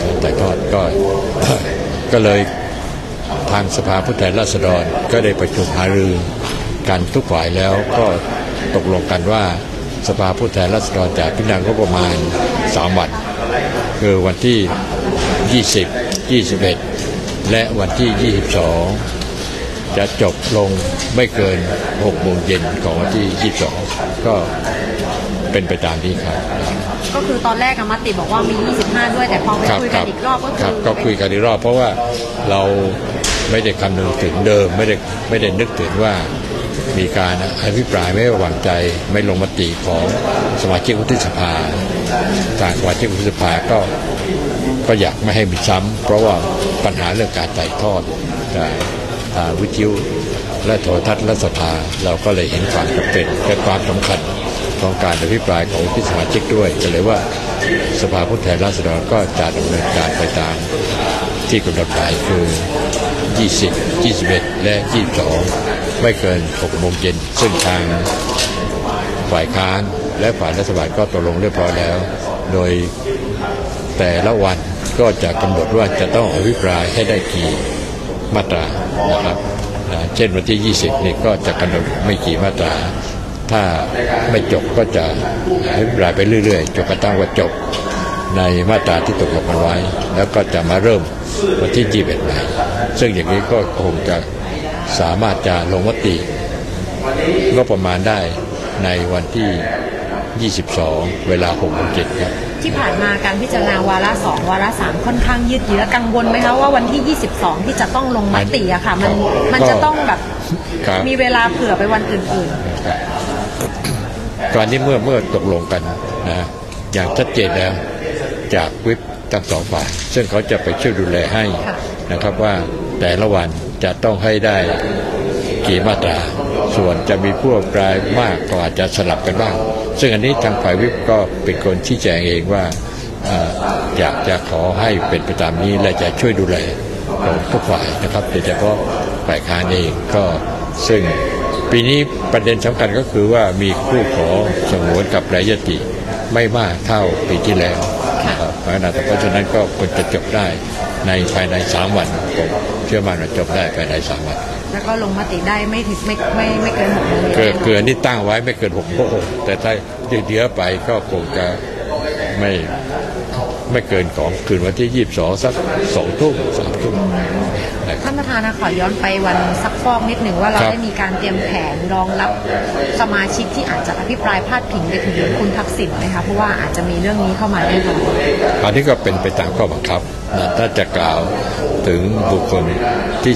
ก็เลยทางสภาผู้แทนราษฎรก็ได้ประชุมหารือกันทุกฝ่ายแล้วก็ตกลงกันว่าสภาผู้แทนราษฎรจะพิจารณางบประมาณ3 วันคือวันที่20 21และวันที่22 จะจบลงไม่เกิน6 โมงเย็นของวันที่ 22 ก็เป็นไปตามนี้ครับก็คือตอนแรกมติบอกว่ามี 25 ด้วยแต่พอไปคุยกันอีกรอบก็คือก็คุยกันอีกรอบเพราะว่าเราไม่ได้คำนึงถึงเดิมไม่ได้นึกถึงว่ามีการอภิปรายไม่ไว้วางใจไม่ลงมติของสมาชิกวุฒิสภาทางสมาชิกวุฒิสภาก็อยากไม่ให้มีซ้ำเพราะว่าปัญหาเรื่องการถ่ายทอดวิทยุและโทรทัศน์และสภาเราก็เลยเห็นความจำเป็นและความสำคัญของการอภิปรายของวุฒิสมาชิกด้วยก็เลยว่าสภาผู้แทนราษฎรก็จะดำเนินการไปตามที่กำหนดหมายคือ20 21 และ 22 ไม่เกิน 6 โมงเย็นซึ่งทางฝ่ายค้านและฝ่ายรัฐบาลก็ตกลงเรียบร้อยแล้วโดยแต่ละวันก็จะกำหนดว่าจะต้องอภิปรายให้ได้กี่มาตรานะครับเช่นวันที่ 20 นี่ก็จะกำหนดไม่กี่มาตราถ้าไม่จบก็จะอภิปรายไปเรื่อยๆจนกระทั่งว่าจบในมาตราที่ตกลงกันไว้แล้วก็จะมาเริ่มวันที่ 21 ใหม่ซึ่งอย่างนี้ก็คงจะสามารถจะลงมติก็ประมาณได้ในวันที่ 22 เวลา 6 โมงเย็นครับที่ผ่านมาการพิจารณาวาระ 2 วาระ 3 ค่อนข้างยืดเยื้อกังวลไหมคะว่าวันที่ 22 ที่จะต้องลงมติอะค่ะมันจะต้องแบบมีเวลาเผื่อไปวันอื่นๆการนี้เมื่อตกลงกันนะอย่างชัดเจนแล้วจากวิปทั้ง2 ฝ่ายซึ่งเขาจะไปช่วยดูแลให้นะครับว่าแต่ละวันจะต้องให้ได้กี่มาตราส่วนจะมีผู้อภิปรายมากก็อาจจะสลับกันบ้างซึ่งอันนี้ทางฝ่ายวิปก็เป็นคนชี้แจงเองว่าอยากจะขอให้เป็นไปตามนี้และจะช่วยดูแลของทุกฝ่ายนะครับโดยเฉพาะฝ่ายค้านเองก็ซึ่งปีนี้ประเด็นสำคัญก็คือว่ามีผู้ขอสงวนกับแปรยติไม่มากเท่าปีที่แล้วนะครับเพราะฉะนั้นก็ควรจะจบได้ในภายใน3 วันผมเชื่อมั่นว่าจบได้ภายใน3 วันแล้วก็ลงมติได้ไม่ถึงไม่เกิน6 โมงเกินนี่ตั้งไว้ไม่เกิน6 โมงแต่ถ้าเดือไปก็คงจะไม่เกินของคืนวันที่ 22 สัก 2 ทุ่ม 3 ทุ่มท่านประธานขอย้อนไปวันซักฟอกนิดหนึ่งว่าเราได้มีการเตรียมแผนรองรับสมาชิกที่อาจจะอภิปรายพาดพิงไปถึงคุณทักษิณไหมคะเพราะว่าอาจจะมีเรื่องนี้เข้ามาแน่นอนอันนี้ก็เป็นไปตามข้อบังคับถ้าจะกล่าวถึงบุคคลที่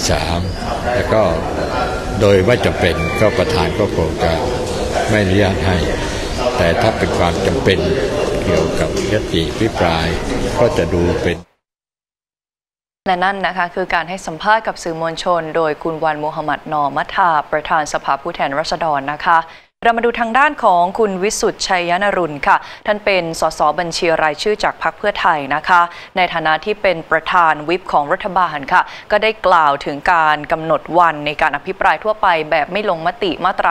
3แล้วก็โดยไม่จำเป็นก็ประธานก็คงจะไม่อนุญาตให้แต่ถ้าเป็นความจำเป็นเกี่ยวกับยติอภิปรายก็จะดูเป็นและนั่นนะคะคือการให้สัมภาษณ์กับสื่อมวลชนโดยคุณวันมูฮัมหมัด นอมัทธาประธานสภาผู้แทนราษฎรนะคะเรามาดูทางด้านของคุณวิสุทธิ์ชัยนรุณค่ะท่านเป็นสสบัญชีรายชื่อจากพรรคเพื่อไทยนะคะในฐานะที่เป็นประธานวิปของรัฐบาลค่ะก็ได้กล่าวถึงการกำหนดวันในการอภิปรายทั่วไปแบบไม่ลงมติมาตรา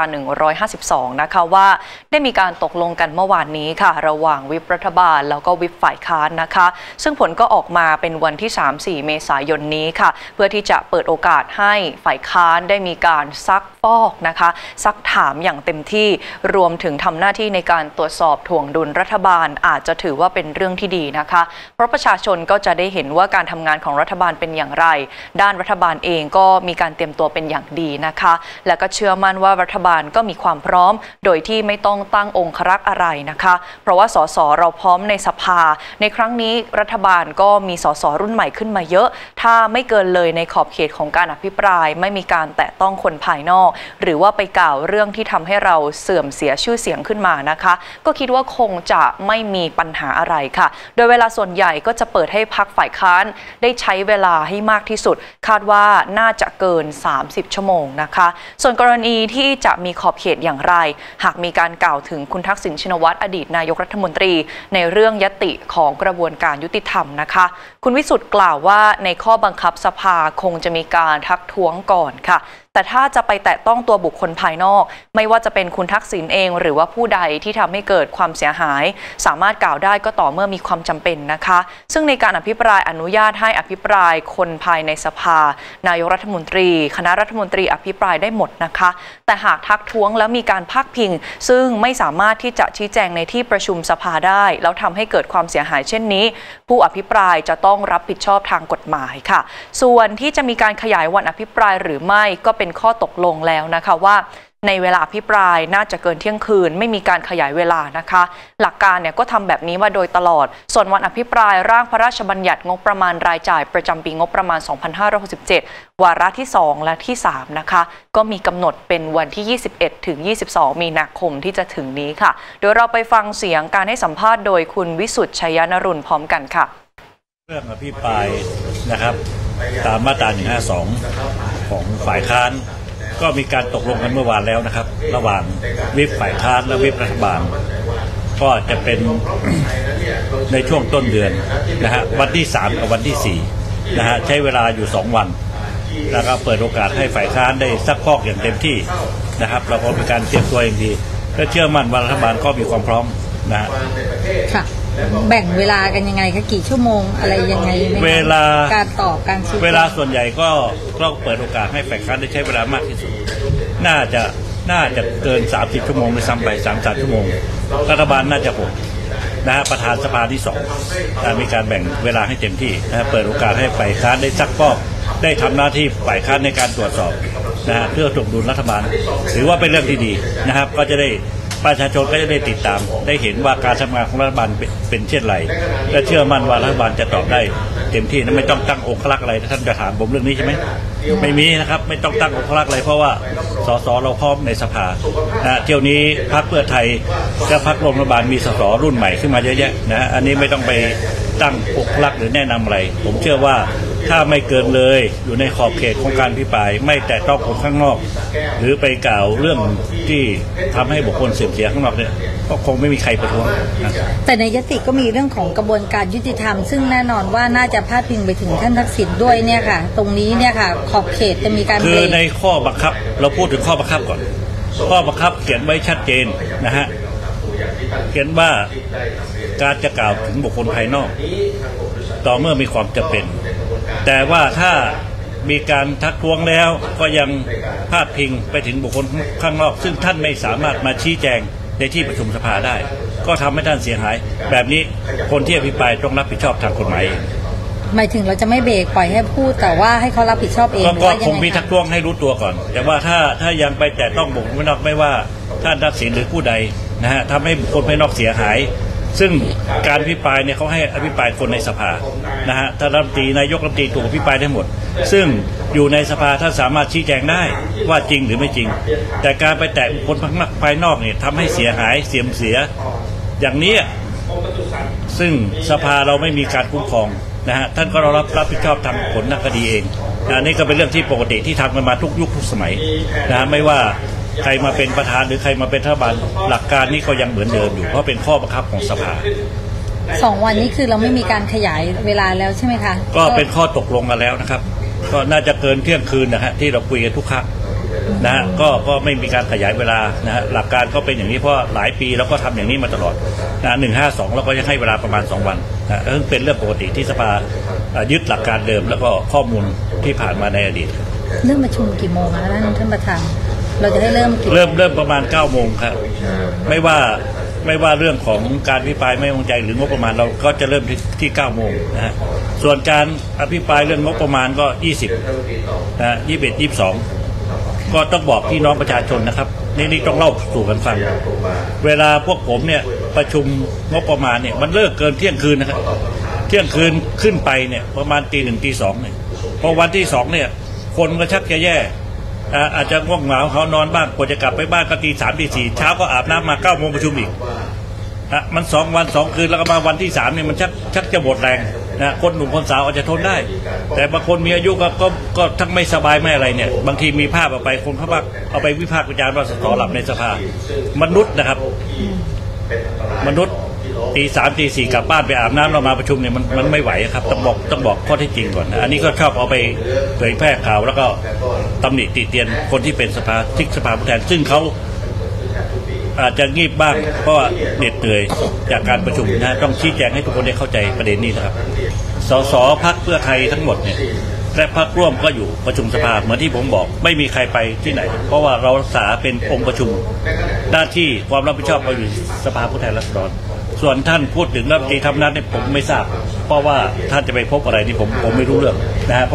152นะคะว่าได้มีการตกลงกันเมื่อวานนี้ค่ะระหว่างวิปรัฐบาลแล้วก็วิปฝ่ายค้านนะคะซึ่งผลก็ออกมาเป็นวันที่ 3-4 เมษายนนี้ค่ะเพื่อที่จะเปิดโอกาสให้ฝ่ายค้านได้มีการซักฟอกนะคะซักถามอย่างเต็มที่รวมถึงทำหน้าที่ในการตรวจสอบถ่วงดุลรัฐบาลอาจจะถือว่าเป็นเรื่องที่ดีนะคะเพราะประชาชนก็จะได้เห็นว่าการทำงานของรัฐบาลเป็นอย่างไรด้านรัฐบาลเองก็มีการเตรียมตัวเป็นอย่างดีนะคะและก็เชื่อมั่นว่ารัฐบาลก็มีความพร้อมโดยที่ไม่ต้องตั้งองครักษ์อะไรนะคะเพราะว่าสสเราพร้อมในสภาในครั้งนี้รัฐบาลก็มีสสรุ่นใหม่ขึ้นมาเยอะถ้าไม่เกินเลยในขอบเขตของการอภิปรายไม่มีการแตะต้องคนภายนอกหรือว่าไปกล่าวเรื่องที่ทำให้เราเสื่อมเสียชื่อเสียงขึ้นมานะคะก็คิดว่าคงจะไม่มีปัญหาอะไรค่ะโดยเวลาส่วนใหญ่ก็จะเปิดให้พรรคฝ่ายค้านได้ใช้เวลาให้มากที่สุดคาดว่าน่าจะเกิน30 ชั่วโมงนะคะส่วนกรณีที่จะมีขอบเขตอย่างไรหากมีการกล่าวถึงคุณทักษิณชินวัตรอดีตนายกรัฐมนตรีในเรื่องญัตติของกระบวนการยุติธรรมนะคะคุณวิสุทธิ์กล่าวว่าในข้อบังคับสภาคงจะมีการทักท้วงก่อนค่ะแต่ถ้าจะไปแตะต้องตัวบุคคลภายนอกไม่ว่าจะเป็นคุณทักษิณเองหรือว่าผู้ใดที่ทำให้เกิดความเสียหายสามารถกล่าวได้ก็ต่อเมื่อมีความจำเป็นนะคะซึ่งในการอภิปรายอนุญาตให้อภิปรายคนภายในสภานายกรัฐมนตรีคณะรัฐมนตรีอภิปรายได้หมดนะคะแต่หากทักท้วงแล้วมีการพาดพิงซึ่งไม่สามารถที่จะชี้แจงในที่ประชุมสภาได้แล้วทำให้เกิดความเสียหายเช่นนี้ผู้อภิปรายจะต้องรับผิดชอบทางกฎหมายค่ะส่วนที่จะมีการขยายวันอภิปรายหรือไม่ก็เป็นเป็นข้อตกลงแล้วนะคะว่าในเวลาอภิปรายน่าจะเกินเที่ยงคืนไม่มีการขยายเวลานะคะหลักการเนี่ยก็ทำแบบนี้มาโดยตลอดส่วนวันอภิปรายร่างพระราชบัญญัติงบประมาณรายจ่ายประจำปีงบประมาณ 2567 วาระที่ 2 และที่ 3 นะคะก็มีกำหนดเป็นวันที่ 21 ถึง 22 มีนาคมที่จะถึงนี้ค่ะโดยเราไปฟังเสียงการให้สัมภาษณ์โดยคุณวิสุทธิ์ชัยนรุณพร้อมกันค่ะเรื่องอภิปรายนะครับตามมาตรา 152 ของฝ่ายค้านก็มีการตกลงกันเมื่อวานแล้วนะครับระหว่างวิปฝ่ายค้านและวิปรัฐบาลก็จะเป็น ในช่วงต้นเดือนนะฮะวันที่3กับวันที่4นะฮะใช้เวลาอยู่2วันแล้วก็เปิดโอกาสให้ฝ่ายค้านได้ซักพอกอย่างเต็มที่นะครับเราก็มีการเตรียมตัวอย่างดีและเชื่อมั่นว่ารัฐบาลก็มีความพร้อมนะฮะค่ะแบ่งเวลากันยังไงคะกี่ชั่วโมงอะไรยังไงเวลาการตอบการชี้แจงเวลาส่วนใหญ่ก็เปิดโอกาสให้ฝ่ายค้านได้ใช้เวลามากที่สุดน่าจะเกิน30 ชั่วโมงหรือซ้ำไป3-4 ชั่วโมงรัฐบาลน่าจะ6นะฮะประธานสภาที่2มีการแบ่งเวลาให้เต็มที่นะเปิดโอกาสให้ฝ่ายค้านได้ซักฟอกได้ทำหน้าที่ฝ่ายค้านในการตรวจสอบนะฮะเพื่อถ่วงดุลรัฐบาลถือว่าเป็นเรื่องที่ดีนะครับก็จะได้ประชาชนก็จะได้ติดตามได้เห็นว่าการทำงานของรัฐบาลเป็นเช่นไรและเชื่อมั่นว่ารัฐบาลจะตอบได้เต็มที่นะไม่ต้องตั้งองค์ลักษณ์อะไรท่านจะถามผมเรื่องนี้ใช่ไหมไม่มีนะครับไม่ต้องตั้งองค์ลักษณ์อะไรเพราะว่าสสเราพร้อมในสภาเที่ยวนี้พรรคเพื่อไทยและพรรคร่วมรัฐบาลมีสสรุ่นใหม่ขึ้นมาเยอะแยะนะอันนี้ไม่ต้องไปตั้งองค์ลักษณ์หรือแนะนำอะไรผมเชื่อว่าถ้าไม่เกินเลยอยู่ในขอบเขตของการพิปรายไม่แตะต้องคนข้างนอกหรือไปกล่าวเรื่องที่ทำให้บุคคลเสื่อมเสียข้างนอกเนี่ยก็คงไม่มีใครประท้วงแต่ในยติก็มีเรื่องของกระบวนการยุติธรรมซึ่งแน่นอนว่าน่าจะพาดพิงไปถึงท่านทักษิณด้วยเนี่ยค่ะตรงนี้เนี่ยค่ะขอบเขตจะมีการคือในข้อบังคับเราพูดถึงข้อบังคับก่อนข้อบังคับเขียนไว้ชัดเจนนะฮะเขียนว่าการจะกล่าวถึงบุคคลภายนอกต่อเมื่อมีความจำเป็นแต่ว่าถ้ามีการทักท้วงแล้วก็ยังพาดพิงไปถึงบุคคลข้างนอกซึ่งท่านไม่สามารถมาชี้แจงในที่ประชุมสภาได้ก็ทำให้ท่านเสียหายแบบนี้คนที่อภิปรายต้องรับผิดชอบทางกฎหมายหมายถึงเราจะไม่เบรกปล่อยให้พูดแต่ว่าให้เขารับผิดชอบเองก็คงมีทักท้วงให้รู้ตัวก่อนแต่ว่าถ้ายังไปแตะต้องบุคคลภายนอกไม่ว่าท่านทักษิณหรือผู้ใดนะฮะทำให้บุคคลภายนอกเสียหายซึ่งการอภิปรายเนี่ยเขาให้อภิปรายคนในสภานะฮะท่านรัฐมนตรีนายกรัฐมนตรีถูกอภิปรายได้หมดซึ่งอยู่ในสภาท่านสามารถชี้แจงได้ว่าจริงหรือไม่จริงแต่การไปแตะบุคคลภายนอกเนี่ยทำให้เสียหายเสียอย่างนี้ซึ่งสภาเราไม่มีการคุ้มครองนะฮะท่านก็รับผิดชอบทางผลทางคดีเองนะนี่ก็เป็นเรื่องที่ปกติที่ทำกันมาทุกยุคทุกสมัยนะไม่ว่าใครมาเป็นประธานหรือใครมาเป็นรัฐบาลหลักการนี้ก็ยังเหมือนเดิมอยู่เพราะเป็นข้อบังคับของสภา 2 วันนี้คือเราไม่มีการขยายเวลาแล้วใช่ไหมคะก็เป็นข้อตกลงกันแล้วนะครับก็น่าจะเกินเที่ยงคืนนะฮะที่เราคุยกันทุกครั้งนะฮะก็ไม่มีการขยายเวลานะฮะหลักการก็เป็นอย่างนี้เพราะหลายปีเราก็ทำอย่างนี้มาตลอดนะ152เราก็จะให้เวลาประมาณ2 วันนะซึ่งเป็นเรื่องปกติที่สภายึดหลักการเดิมแล้วก็ข้อมูลที่ผ่านมาในอดีตเริ่มประชุมกี่โมงคะท่านประธานเราจะได้เริ่มประมาณ9 โมงครับไม่ว่าเรื่องของการอภิปรายไม่ไว้วางใจหรืองบประมาณเราก็จะเริ่มที่9 โมงนะฮะส่วนการอภิปรายเรื่องงบประมาณก็20นะ21 22ก็ต้องบอกพี่น้องประชาชนนะครับนี่ต้องเล่าสู่กันฟังเวลาพวกผมเนี่ยประชุมงบประมาณเนี่ยมันเลิกเกินเที่ยงคืนนะครับเที่ยงคืนขึ้นไปเนี่ยประมาณตี 1 ตี 2เนี่ยพอวันที่2เนี่ยคนก็ชักจะแย่อาจจะง่วงเหงาเขานอนบ้างกว่าจะกลับไปบ้านก็ตี 3 ตี 4เช้าก็อาบน้ำมา9 โมงประชุมอีกมัน2 วัน 2 คืนแล้วก็มาวันที่3เนี่ยมันชักจะหมดแรงนะคนหนุ่มคนสาวอาจจะทนได้แต่บางคนมีอายุก็ทั้งไม่สบายไม่อะไรเนี่ยบางทีมีภาพเอาไปคนเขาเอาไปวิพากษ์วิจารณ์ว่าสสหลับในสภามนุษย์นะครับมนุษย์ตี 3 ตี 4กลับบ้านไปอาบน้ำเรามาประชุมเนี่ยมันไม่ไหวครับต้องบอกข้อเท็จจริงก่อนอันนี้ก็ชอบเอาไปเผยแพร่ข่าวแล้วก็ตำหนิติเตียนคนที่เป็นสภาผู้แทนซึ่งเขาอาจจะงีบบ้างเพราะว่าเหน็ดเหนื่อยจากการประชุมนะต้องชี้แจงให้ทุกคนได้เข้าใจประเด็นนี้นะครับสสพรรคเพื่อไทยทั้งหมดเนี่ยและพรรคร่วมก็อยู่ประชุมสภาเหมือนที่ผมบอกไม่มีใครไปที่ไหนเพราะว่าเรารักษาเป็นองค์ประชุมหน้าที่ความรับผิดชอบเราอยู่สภาผู้แทนราษฎรส่วนท่านพูดถึงรัฐมนตรีทำนั้นเนี่ยผมไม่ทราบเพราะว่าท่านจะไปพบอะไรนี่ผมไม่รู้เรื่องนะฮะเพราะว่า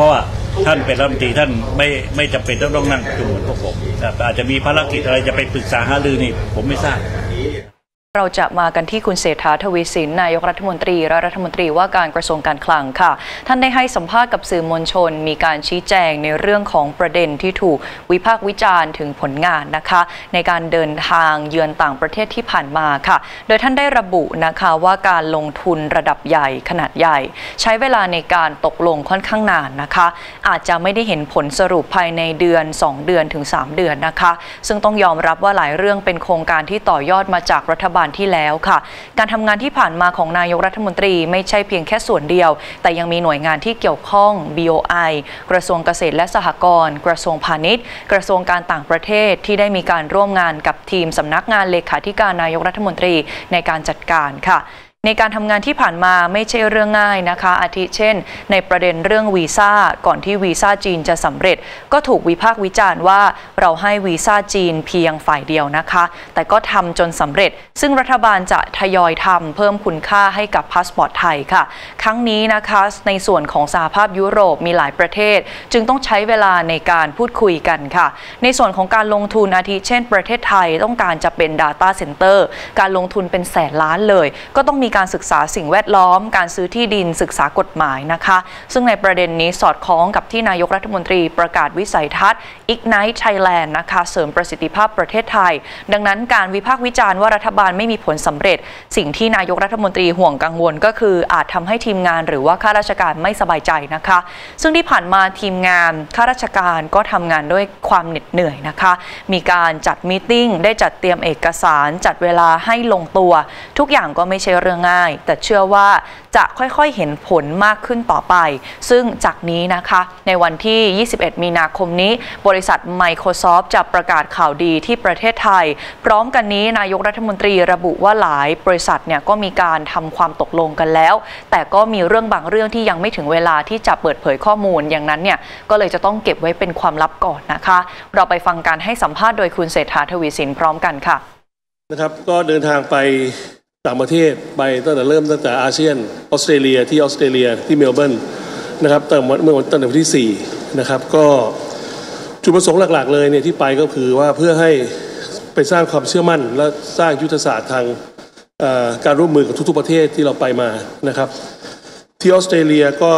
ท่านเป็นรัฐมนตรีท่านไม่จำเป็นต้องนั่งประชุมเหมือนพวกผมอาจจะมีภารกิจอะไรจะไปปรึกษาหารือนี่ผมไม่ทราบเราจะมากันที่คุณเศรษฐา ทวีสินนายกรัฐมนตรีและรัฐมนตรีว่าการกระทรวงการคลังค่ะท่านได้ให้สัมภาษณ์กับสื่อมวลชนมีการชี้แจงในเรื่องของประเด็นที่ถูกวิพากษ์วิจารณ์ถึงผลงานนะคะในการเดินทางเยือนต่างประเทศที่ผ่านมาค่ะโดยท่านได้ระบุนะคะว่าการลงทุนระดับใหญ่ขนาดใหญ่ใช้เวลาในการตกลงค่อนข้างนานนะคะอาจจะไม่ได้เห็นผลสรุปภายในเดือน2เดือนถึง3เดือนนะคะซึ่งต้องยอมรับว่าหลายเรื่องเป็นโครงการที่ต่อยอดมาจากรัฐบาลที่แล้วค่ะการทำงานที่ผ่านมาของนายกรัฐมนตรีไม่ใช่เพียงแค่ส่วนเดียวแต่ยังมีหน่วยงานที่เกี่ยวข้อง BOI กระทรวงเกษตรและสหกรณ์กระทรวงพาณิชย์กระทรวงการต่างประเทศที่ได้มีการร่วมงานกับทีมสำนักงานเลขาธิการนายกรัฐมนตรีในการจัดการค่ะในการทำงานที่ผ่านมาไม่ใช่เรื่องง่ายนะคะอาทิเช่นในประเด็นเรื่องวีซ่าก่อนที่วีซ่าจีนจะสำเร็จก็ถูกวิพากษ์วิจารณ์ว่าเราให้วีซ่าจีนเพียงฝ่ายเดียวนะคะแต่ก็ทำจนสำเร็จซึ่งรัฐบาลจะทยอยทำเพิ่มคุณค่าให้กับพาสปอร์ตไทยค่ะครั้งนี้นะคะในส่วนของสหภาพยุโรปมีหลายประเทศจึงต้องใช้เวลาในการพูดคุยกันค่ะในส่วนของการลงทุนอาทิเช่นประเทศไทยต้องการจะเป็น Data Center การลงทุนเป็นแสนล้านเลยก็ต้องมีการศึกษาสิ่งแวดล้อมการซื้อที่ดินศึกษากฎหมายนะคะซึ่งในประเด็นนี้สอดคล้องกับที่นายกรัฐมนตรีประกาศวิสัยทัศน์ Ignite Thailand นะคะเสริมประสิทธิภาพประเทศไทยดังนั้นการวิพากษ์วิจารณ์ว่ารัฐบาลไม่มีผลสำเร็จสิ่งที่นายกรัฐมนตรีห่วงกังวลก็คืออาจทำให้ทีมงานหรือว่าข้าราชการไม่สบายใจนะคะซึ่งที่ผ่านมาทีมงานข้าราชการก็ทำงานด้วยความเหน็ดเหนื่อยนะคะมีการจัดมีตติ้งได้จัดเตรียมเอกสารจัดเวลาให้ลงตัวทุกอย่างก็ไม่ใช่เรื่องง่ายแต่เชื่อว่าจะค่อยๆเห็นผลมากขึ้นต่อไปซึ่งจากนี้นะคะในวันที่21มีนาคมนี้บริษัท Microsoft จะประกาศข่าวดีที่ประเทศไทยพร้อมกันนี้นายกรัฐมนตรีระบุว่าหลายบริษัทเนี่ยก็มีการทำความตกลงกันแล้วแต่ก็มีเรื่องบางเรื่องที่ยังไม่ถึงเวลาที่จะเปิดเผยข้อมูลอย่างนั้นเนี่ยก็เลยจะต้องเก็บไว้เป็นความลับก่อนนะคะเราไปฟังการให้สัมภาษณ์โดยคุณเศรษฐา ทวีสินพร้อมกันค่ะนะครับก็เดินทางไปต่างประเทศไปตั้งแต่อาเซียนออสเตรเลียที่ออสเตรเลียที่เมลเบิร์นนะครับตั้งแต่วันที่4นะครับก็จุดประสงค์หลักๆเลยเนี่ยที่ไปก็คือว่าเพื่อให้ไปสร้างความเชื่อมั่นและสร้างยุทธศาสตร์ทางการร่วมมือกับทุกๆประเทศที่เราไปมานะครับที่ออสเตรเลียก็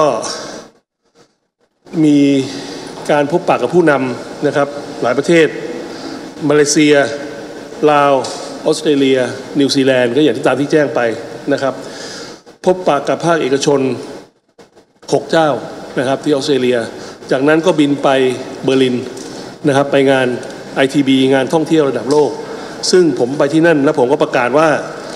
มีการพบปะกับผู้นำนะครับหลายประเทศมาเลเซียลาวออสเตรเลียนิวซีแลนด์ก็อย่างที่ตามที่แจ้งไปนะครับพบปะกับภาคเอกชน6เจ้านะครับที่ออสเตรเลียจากนั้นก็บินไปเบอร์ลินนะครับไปงาน ITB งานท่องเที่ยวระดับโลกซึ่งผมไปที่นั่นแล้วผมก็ประกาศว่า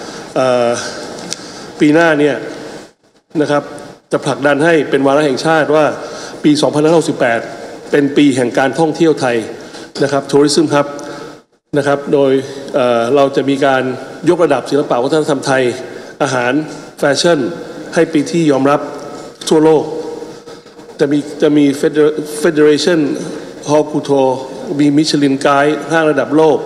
ปีหน้าเนี่ยนะครับจะผลักดันให้เป็นวาระแห่งชาติว่าปี 2568 เป็นปีแห่งการท่องเที่ยวไทยนะครับ Tourism Hub นะครับโดยเราจะมีการยกระดับศิลปะวัฒนธรรมไทยอาหารแฟชั่นให้เป็นที่ยอมรับทั่วโลกจะมี Federation Hall Couture มีมิชลินไกด์ห้างระดับโลก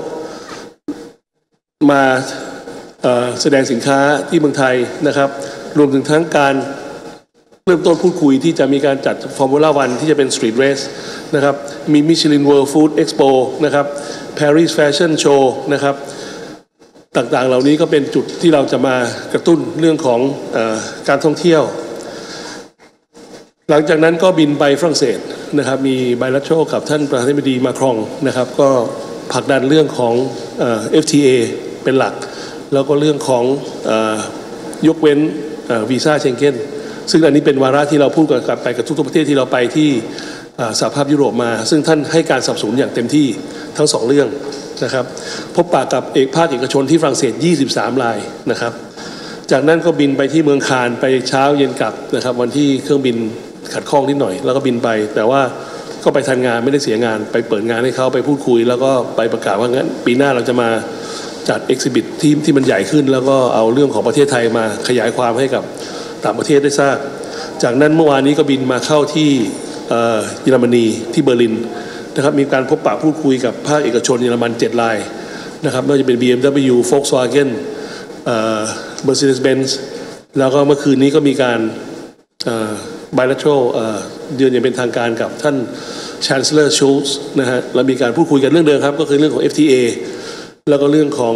มาแสดงสินค้าที่เมืองไทยนะครับรวมถึงทั้งการเริ่มต้นพูดคุยที่จะมีการจัดฟอร์มูล่าวันที่จะเป็นสตรีทเรสนะครับมีมิชลินเวิลด์ฟู้ดเอ็กซ์โปนะครับปารีสแฟชั่นโชว์นะครับต่างๆเหล่านี้ก็เป็นจุดที่เราจะมากระตุ้นเรื่องของการท่องเที่ยวหลังจากนั้นก็บินไปฝรั่งเศสนะครับมีไบลัตโชกับท่านประธานาธิบดีมาครองนะครับก็ผลักดันเรื่องของFTA เป็นหลักแล้วก็เรื่องของยกเว้นวีซ่าเชงเก้นซึ่งอันนี้เป็นวาระที่เราพูดกันไปกับทุกประเทศที่เราไปที่สหภาพยุโรปมาซึ่งท่านให้การสนับสนุนอย่างเต็มที่ทั้ง2เรื่องนะครับพบปะกับภาคเอกชนที่ฝรั่งเศส23รายนะครับจากนั้นก็บินไปที่เมืองคานไปเช้าเย็นกลับนะครับวันที่เครื่องบินขัดข้องนิดหน่อยแล้วก็บินไปแต่ว่าก็ไปทันงานไม่ได้เสียงานไปเปิดงานให้เขาไปพูดคุยแล้วก็ไปประกาศว่างั้นปีหน้าเราจะมาจัดเอ็กซิบิทที่มันใหญ่ขึ้นแล้วก็เอาเรื่องของประเทศไทยมาขยายความให้กับต่างประเทศได้ทราบจากนั้นเมื่อวานนี้ก็บินมาเข้าที่เยอรมนีที่เบอร์ลินนะครับมีการพบปะพูดคุยกับภาคเอกชนเยอรมัน7รายนะครับไม่ว่าจะเป็น BMW Volkswagen Mercedes-Benz แล้วก็เมื่อคืนนี้ก็มีการbilateral เดือนอย่างเป็นทางการกับท่าน Chancellor Schulz นะฮะเรามีการพูดคุยกันเรื่องเดิมครับก็คือเรื่องของ FTA แล้วก็เรื่องของ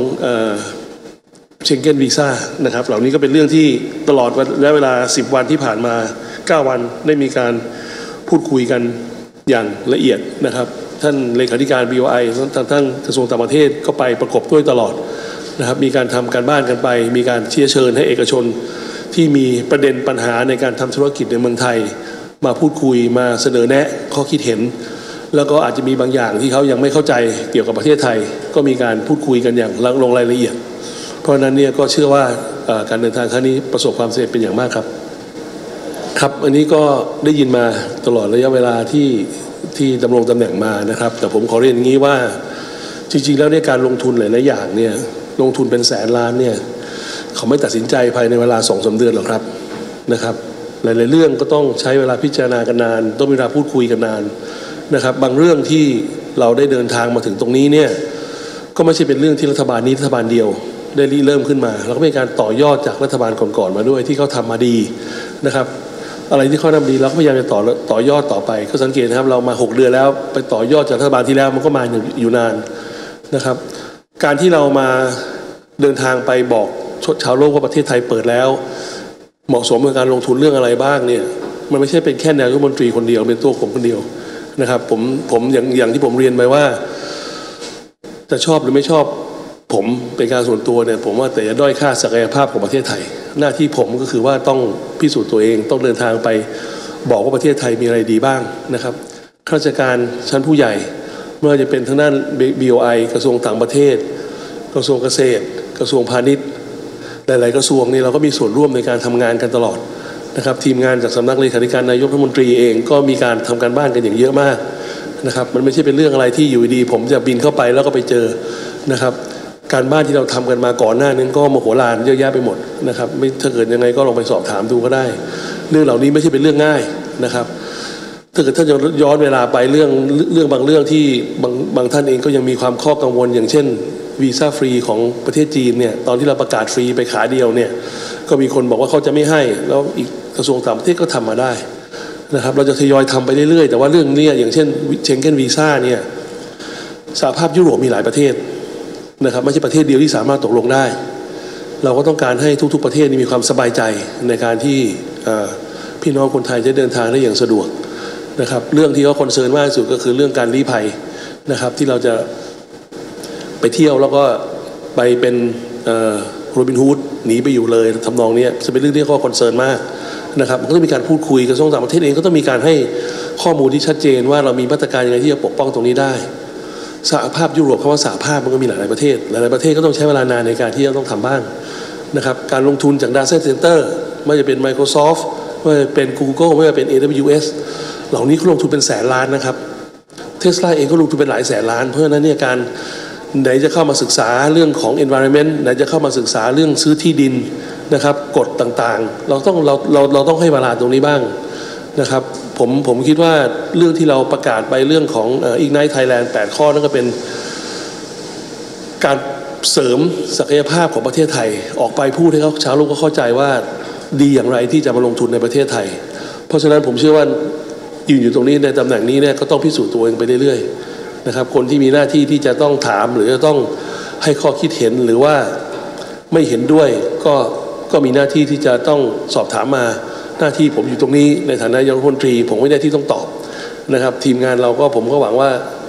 Schengen Visa นะครับเหล่านี้ก็เป็นเรื่องที่ตลอดระยะเวลา10 วันที่ผ่านมา9 วันได้มีการพูดคุยกันอย่างละเอียดนะครับท่านเลขาธิการ BOI ท่านกระทรวงต่างประเทศก็ไปประกบด้วยตลอดนะครับมีการทำการบ้านกันไปมีการเชื้อเชิญให้เอกชนที่มีประเด็นปัญหาในการทำธุรกิจในเมืองไทยมาพูดคุยมาเสนอแนะข้อคิดเห็นแล้วก็อาจจะมีบางอย่างที่เขายังไม่เข้าใจเกี่ยวกับประเทศไทยก็มีการพูดคุยกันอย่างลงรายละเอียดเพราะนั้นเนี่ยก็เชื่อว่าการเดินทางครั้งนี้ประสบความสำเร็จเป็นอย่างมากครับครับอันนี้ก็ได้ยินมาตลอดระยะเวลาที่ดำรงตำแหน่งมานะครับแต่ผมขอเรียนอย่างนี้ว่าจริงๆแล้วในการลงทุนหลายๆอย่างเนี่ยลงทุนเป็นแสนล้านเนี่ยเขาไม่ตัดสินใจภายในเวลา 2-3 เดือนหรอกครับนะครับหลายๆเรื่องก็ต้องใช้เวลาพิจารณากันนานต้องมีเวลาพูดคุยกันนานนะครับบางเรื่องที่เราได้เดินทางมาถึงตรงนี้เนี่ยก็ไม่ใช่เป็นเรื่องที่รัฐบาลนี้รัฐบาลเดียวได้เริ่มขึ้นมาแล้วก็มีการต่อยอดจากรัฐบาลก่อนๆมาด้วยที่เขาทำมาดีนะครับอะไรที่เขาทำดีเราก็พยายามจะต่อยอดต่อไปก็สังเกตนะครับเรามา6 เดือนแล้วไปต่อยอดจากรัฐบาลที่แล้วมันก็มาอยู่นานนะครับการที่เรามาเดินทางไปบอกชาวโลกว่าประเทศไทยเปิดแล้วเหมาะสมกับการลงทุนเรื่องอะไรบ้างเนี่ยมันไม่ใช่เป็นแค่นายกรัฐมนตรีคนเดียวเป็นตัวผมคนเดียวนะครับผมอย่างที่ผมเรียนไปว่าจะชอบหรือไม่ชอบผมเป็นการส่วนตัวเนี่ยผมว่าแต่จะด้อยค่าศักยภาพของประเทศไทยหน้าที่ผมก็คือว่าต้องพิสูจน์ตัวเองต้องเดินทางไปบอกว่าประเทศไทยมีอะไรดีบ้างนะครับข้าราชการชั้นผู้ใหญ่ไม่ว่าจะเป็นทางด้าน BOI กระทรวงต่างประเทศกระทรวงเกษตรกระทรวงพาณิชย์หลายๆกระทรวงนี่เราก็มีส่วนร่วมในการทำงานกันตลอดนะครับทีมงานจากสำนักเลขาธิการนายกรัฐมนตรีเองก็มีการทำการบ้านกันอย่างเยอะมากนะครับมันไม่ใช่เป็นเรื่องอะไรที่อยู่ดีผมจะบินเข้าไปแล้วก็ไปเจอนะครับการบ้านที่เราทำกันมาก่อนหน้านั้นก็มโหฬารเยอะแยะไปหมดนะครับไม่ถ้าเกิดยังไงก็ลองไปสอบถามดูก็ได้เรื่องเหล่านี้ไม่ใช่เป็นเรื่องง่ายนะครับถ้าเกิดท่านย้อนเวลาไปเรื่องบางเรื่องที่บางท่านเองก็ยังมีความข้อกังวลอย่างเช่นวีซ่าฟรีของประเทศจีนเนี่ยตอนที่เราประกาศฟรีไปขาเดียวเนี่ยก็มีคนบอกว่าเขาจะไม่ให้แล้วอีกกระทรวงต่างประเทศก็ทำมาได้นะครับเราจะทยอยทำไปเรื่อยๆแต่ว่าเรื่องนี้อย่างเช่นเชงเก้นวีซ่าเนี่ยสหภาพยุโรปมีหลายประเทศนะครับไม่ใช่ประเทศเดียวที่สามารถตกลงได้เราก็ต้องการให้ทุกๆประเทศมีความสบายใจในการที่พี่น้องคนไทยจะเดินทางได้อย่างสะดวกนะครับเรื่องที่เขาคอนเซิร์นมากที่สุดก็คือเรื่องการลี้ภัยนะครับที่เราจะไปเที่ยวแล้วก็ไปเป็นโรบินฮูดหนีไปอยู่เลยทำนองนี้จะเป็นเรื่องที่เขาคอนเซิร์นมากนะครับมันก็ต้องมีการพูดคุยกระทรวงต่างประเทศเองก็ต้องมีการให้ข้อมูลที่ชัดเจนว่าเรามีมาตรการยังไงที่จะปกป้องตรงนี้ได้สหภาพยุโรปคำว่าสหภาพมันก็มีหลายประเทศหลายประเทศก็ต้องใช้เวลานานในการที่จะต้องทำบ้างนะครับการลงทุนจาก Data Center ไม่ว่าจะเป็น Microsoft ไม่ว่าจะเป็น Google ไม่ว่าจะเป็น AWS เหล่านี้เขาลงทุนเป็นแสนล้านนะครับ Tesla เองก็ลงทุนเป็นหลายแสนล้านเพราะฉะนั้นเนี่ยการไหนจะเข้ามาศึกษาเรื่องของ environment ไหนจะเข้ามาศึกษาเรื่องซื้อที่ดินนะครับกฎต่างๆเราต้องให้เวลาตรงนี้บ้างนะครับผมคิดว่าเรื่องที่เราประกาศไปเรื่องของIgnite Thailand 8 ข้อนั่นก็เป็นการเสริมศักยภาพของประเทศไทยออกไปพูดให้เขาชาวโลกก็เข้าใจว่าดีอย่างไรที่จะมาลงทุนในประเทศไทยเพราะฉะนั้นผมเชื่อว่ายืนอยู่ตรงนี้ในตำแหน่งนี้เนี่ยก็ต้องพิสูจน์ตัวเองไปเรื่อยๆนะครับคนที่มีหน้าที่ที่จะต้องถามหรือจะต้องให้ข้อคิดเห็นหรือว่าไม่เห็นด้วยก็มีหน้าที่ที่จะต้องสอบถามมาหน้าที่ผมอยู่ตรงนี้ในฐานะนายกรัฐมนตรีผมไม่ได้ที่ต้องตอบนะครับทีมงานเราก็ผมก็หวังว่า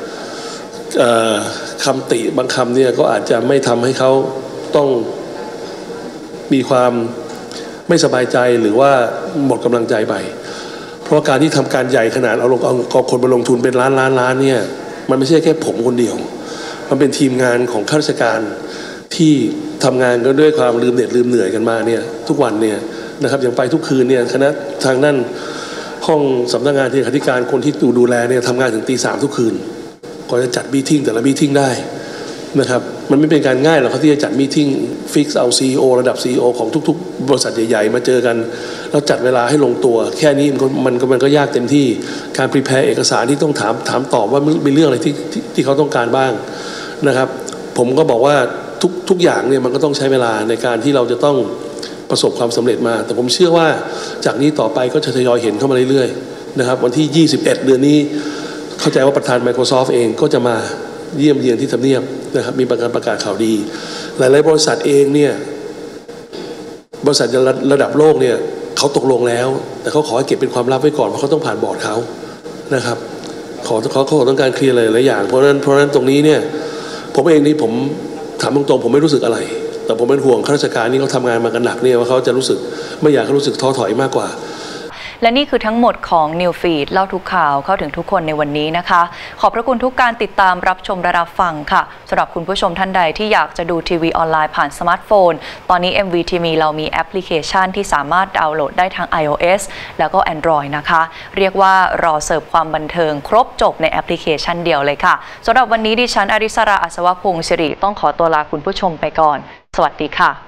คำติบางคำเนี่ยก็อาจจะไม่ทำให้เขาต้องมีความไม่สบายใจหรือว่าหมดกำลังใจไปเพราะการที่ทำการใหญ่ขนาดเอาคนมาลงทุนเป็นล้านเนี่ยมันไม่ใช่แค่ผมคนเดียวมันเป็นทีมงานของข้าราชการที่ทำงานกันด้วยความลืมเหน็ดลืมเหนื่อยกันมาเนี่ยทุกวันเนี่ยนะครับอย่างไปทุกคืนเนี่ยคณะทางนั้นห้องสำนักงานเลขาธิการคนที่ดูแลเนี่ยทำงานถึงตี 3ทุกคืนก่อนจะจัดมีติ้งแต่ละมีติ้งได้นะครับมันไม่เป็นการง่ายหรอกที่จะจัดมีติ้งฟิกซ์เอา CEO ระดับ CEO ของทุกๆบริษัทใหญ่ๆมาเจอกันแล้วจัดเวลาให้ลงตัวแค่นี้มันก็ยากเต็มที่การพรีแพร์เอกสารที่ต้องถามตอบว่ามีเรื่องอะไรที่เขาต้องการบ้างนะครับผมก็บอกว่าทุกอย่างเนี่ยมันก็ต้องใช้เวลาในการที่เราจะต้องประสบความสำเร็จมาแต่ผมเชื่อว่าจากนี้ต่อไปก็จะทยอยเห็นเข้ามาเรื่อยๆนะครับวันที่ 21 เดือนนี้เข้าใจว่าประธาน Microsoft เองก็จะมาเยี่ยมเยียนที่ทำเนียบนะครับมีการประกาศข่าวดีหลายๆบริษัทเองเนี่ยบริษัทระดับโลกเนี่ยเขาตกลงแล้วแต่เขาขอให้เก็บเป็นความลับไว้ก่อนเพราะเขาต้องผ่านบอร์ดเขานะครับเขาต้องการเคลียร์หลายๆอย่างเพราะฉะนั้นตรงนี้เนี่ยผมเองนี่ผมถามตรงๆผมไม่รู้สึกอะไรแต่ผมเป็นห่วงข้าราชการนี่เขาทำงานมากันหนักเนี่ยว่าเขาจะรู้สึกไม่อยากให้รู้สึกท้อถอยมากกว่าและนี่คือทั้งหมดของ New Feed เล่าทุกข่าวเข้าถึงทุกคนในวันนี้นะคะขอบพระคุณทุกการติดตามรับชมและรับฟังค่ะสำหรับคุณผู้ชมท่านใดที่อยากจะดูทีวีออนไลน์ผ่านสมาร์ทโฟนตอนนี้ MVTV เรามีแอปพลิเคชันที่สามารถดาวน์โหลดได้ทั้ง iOS แล้วก็ Android นะคะเรียกว่ารอเสิร์ฟความบันเทิงครบจบในแอปพลิเคชันเดียวเลยค่ะสำหรับวันนี้ดิฉันอริสรา อัศวพงศ์สิริต้องขอตัวลาคุณผู้ชมไปก่อนสวัสดีค่ะ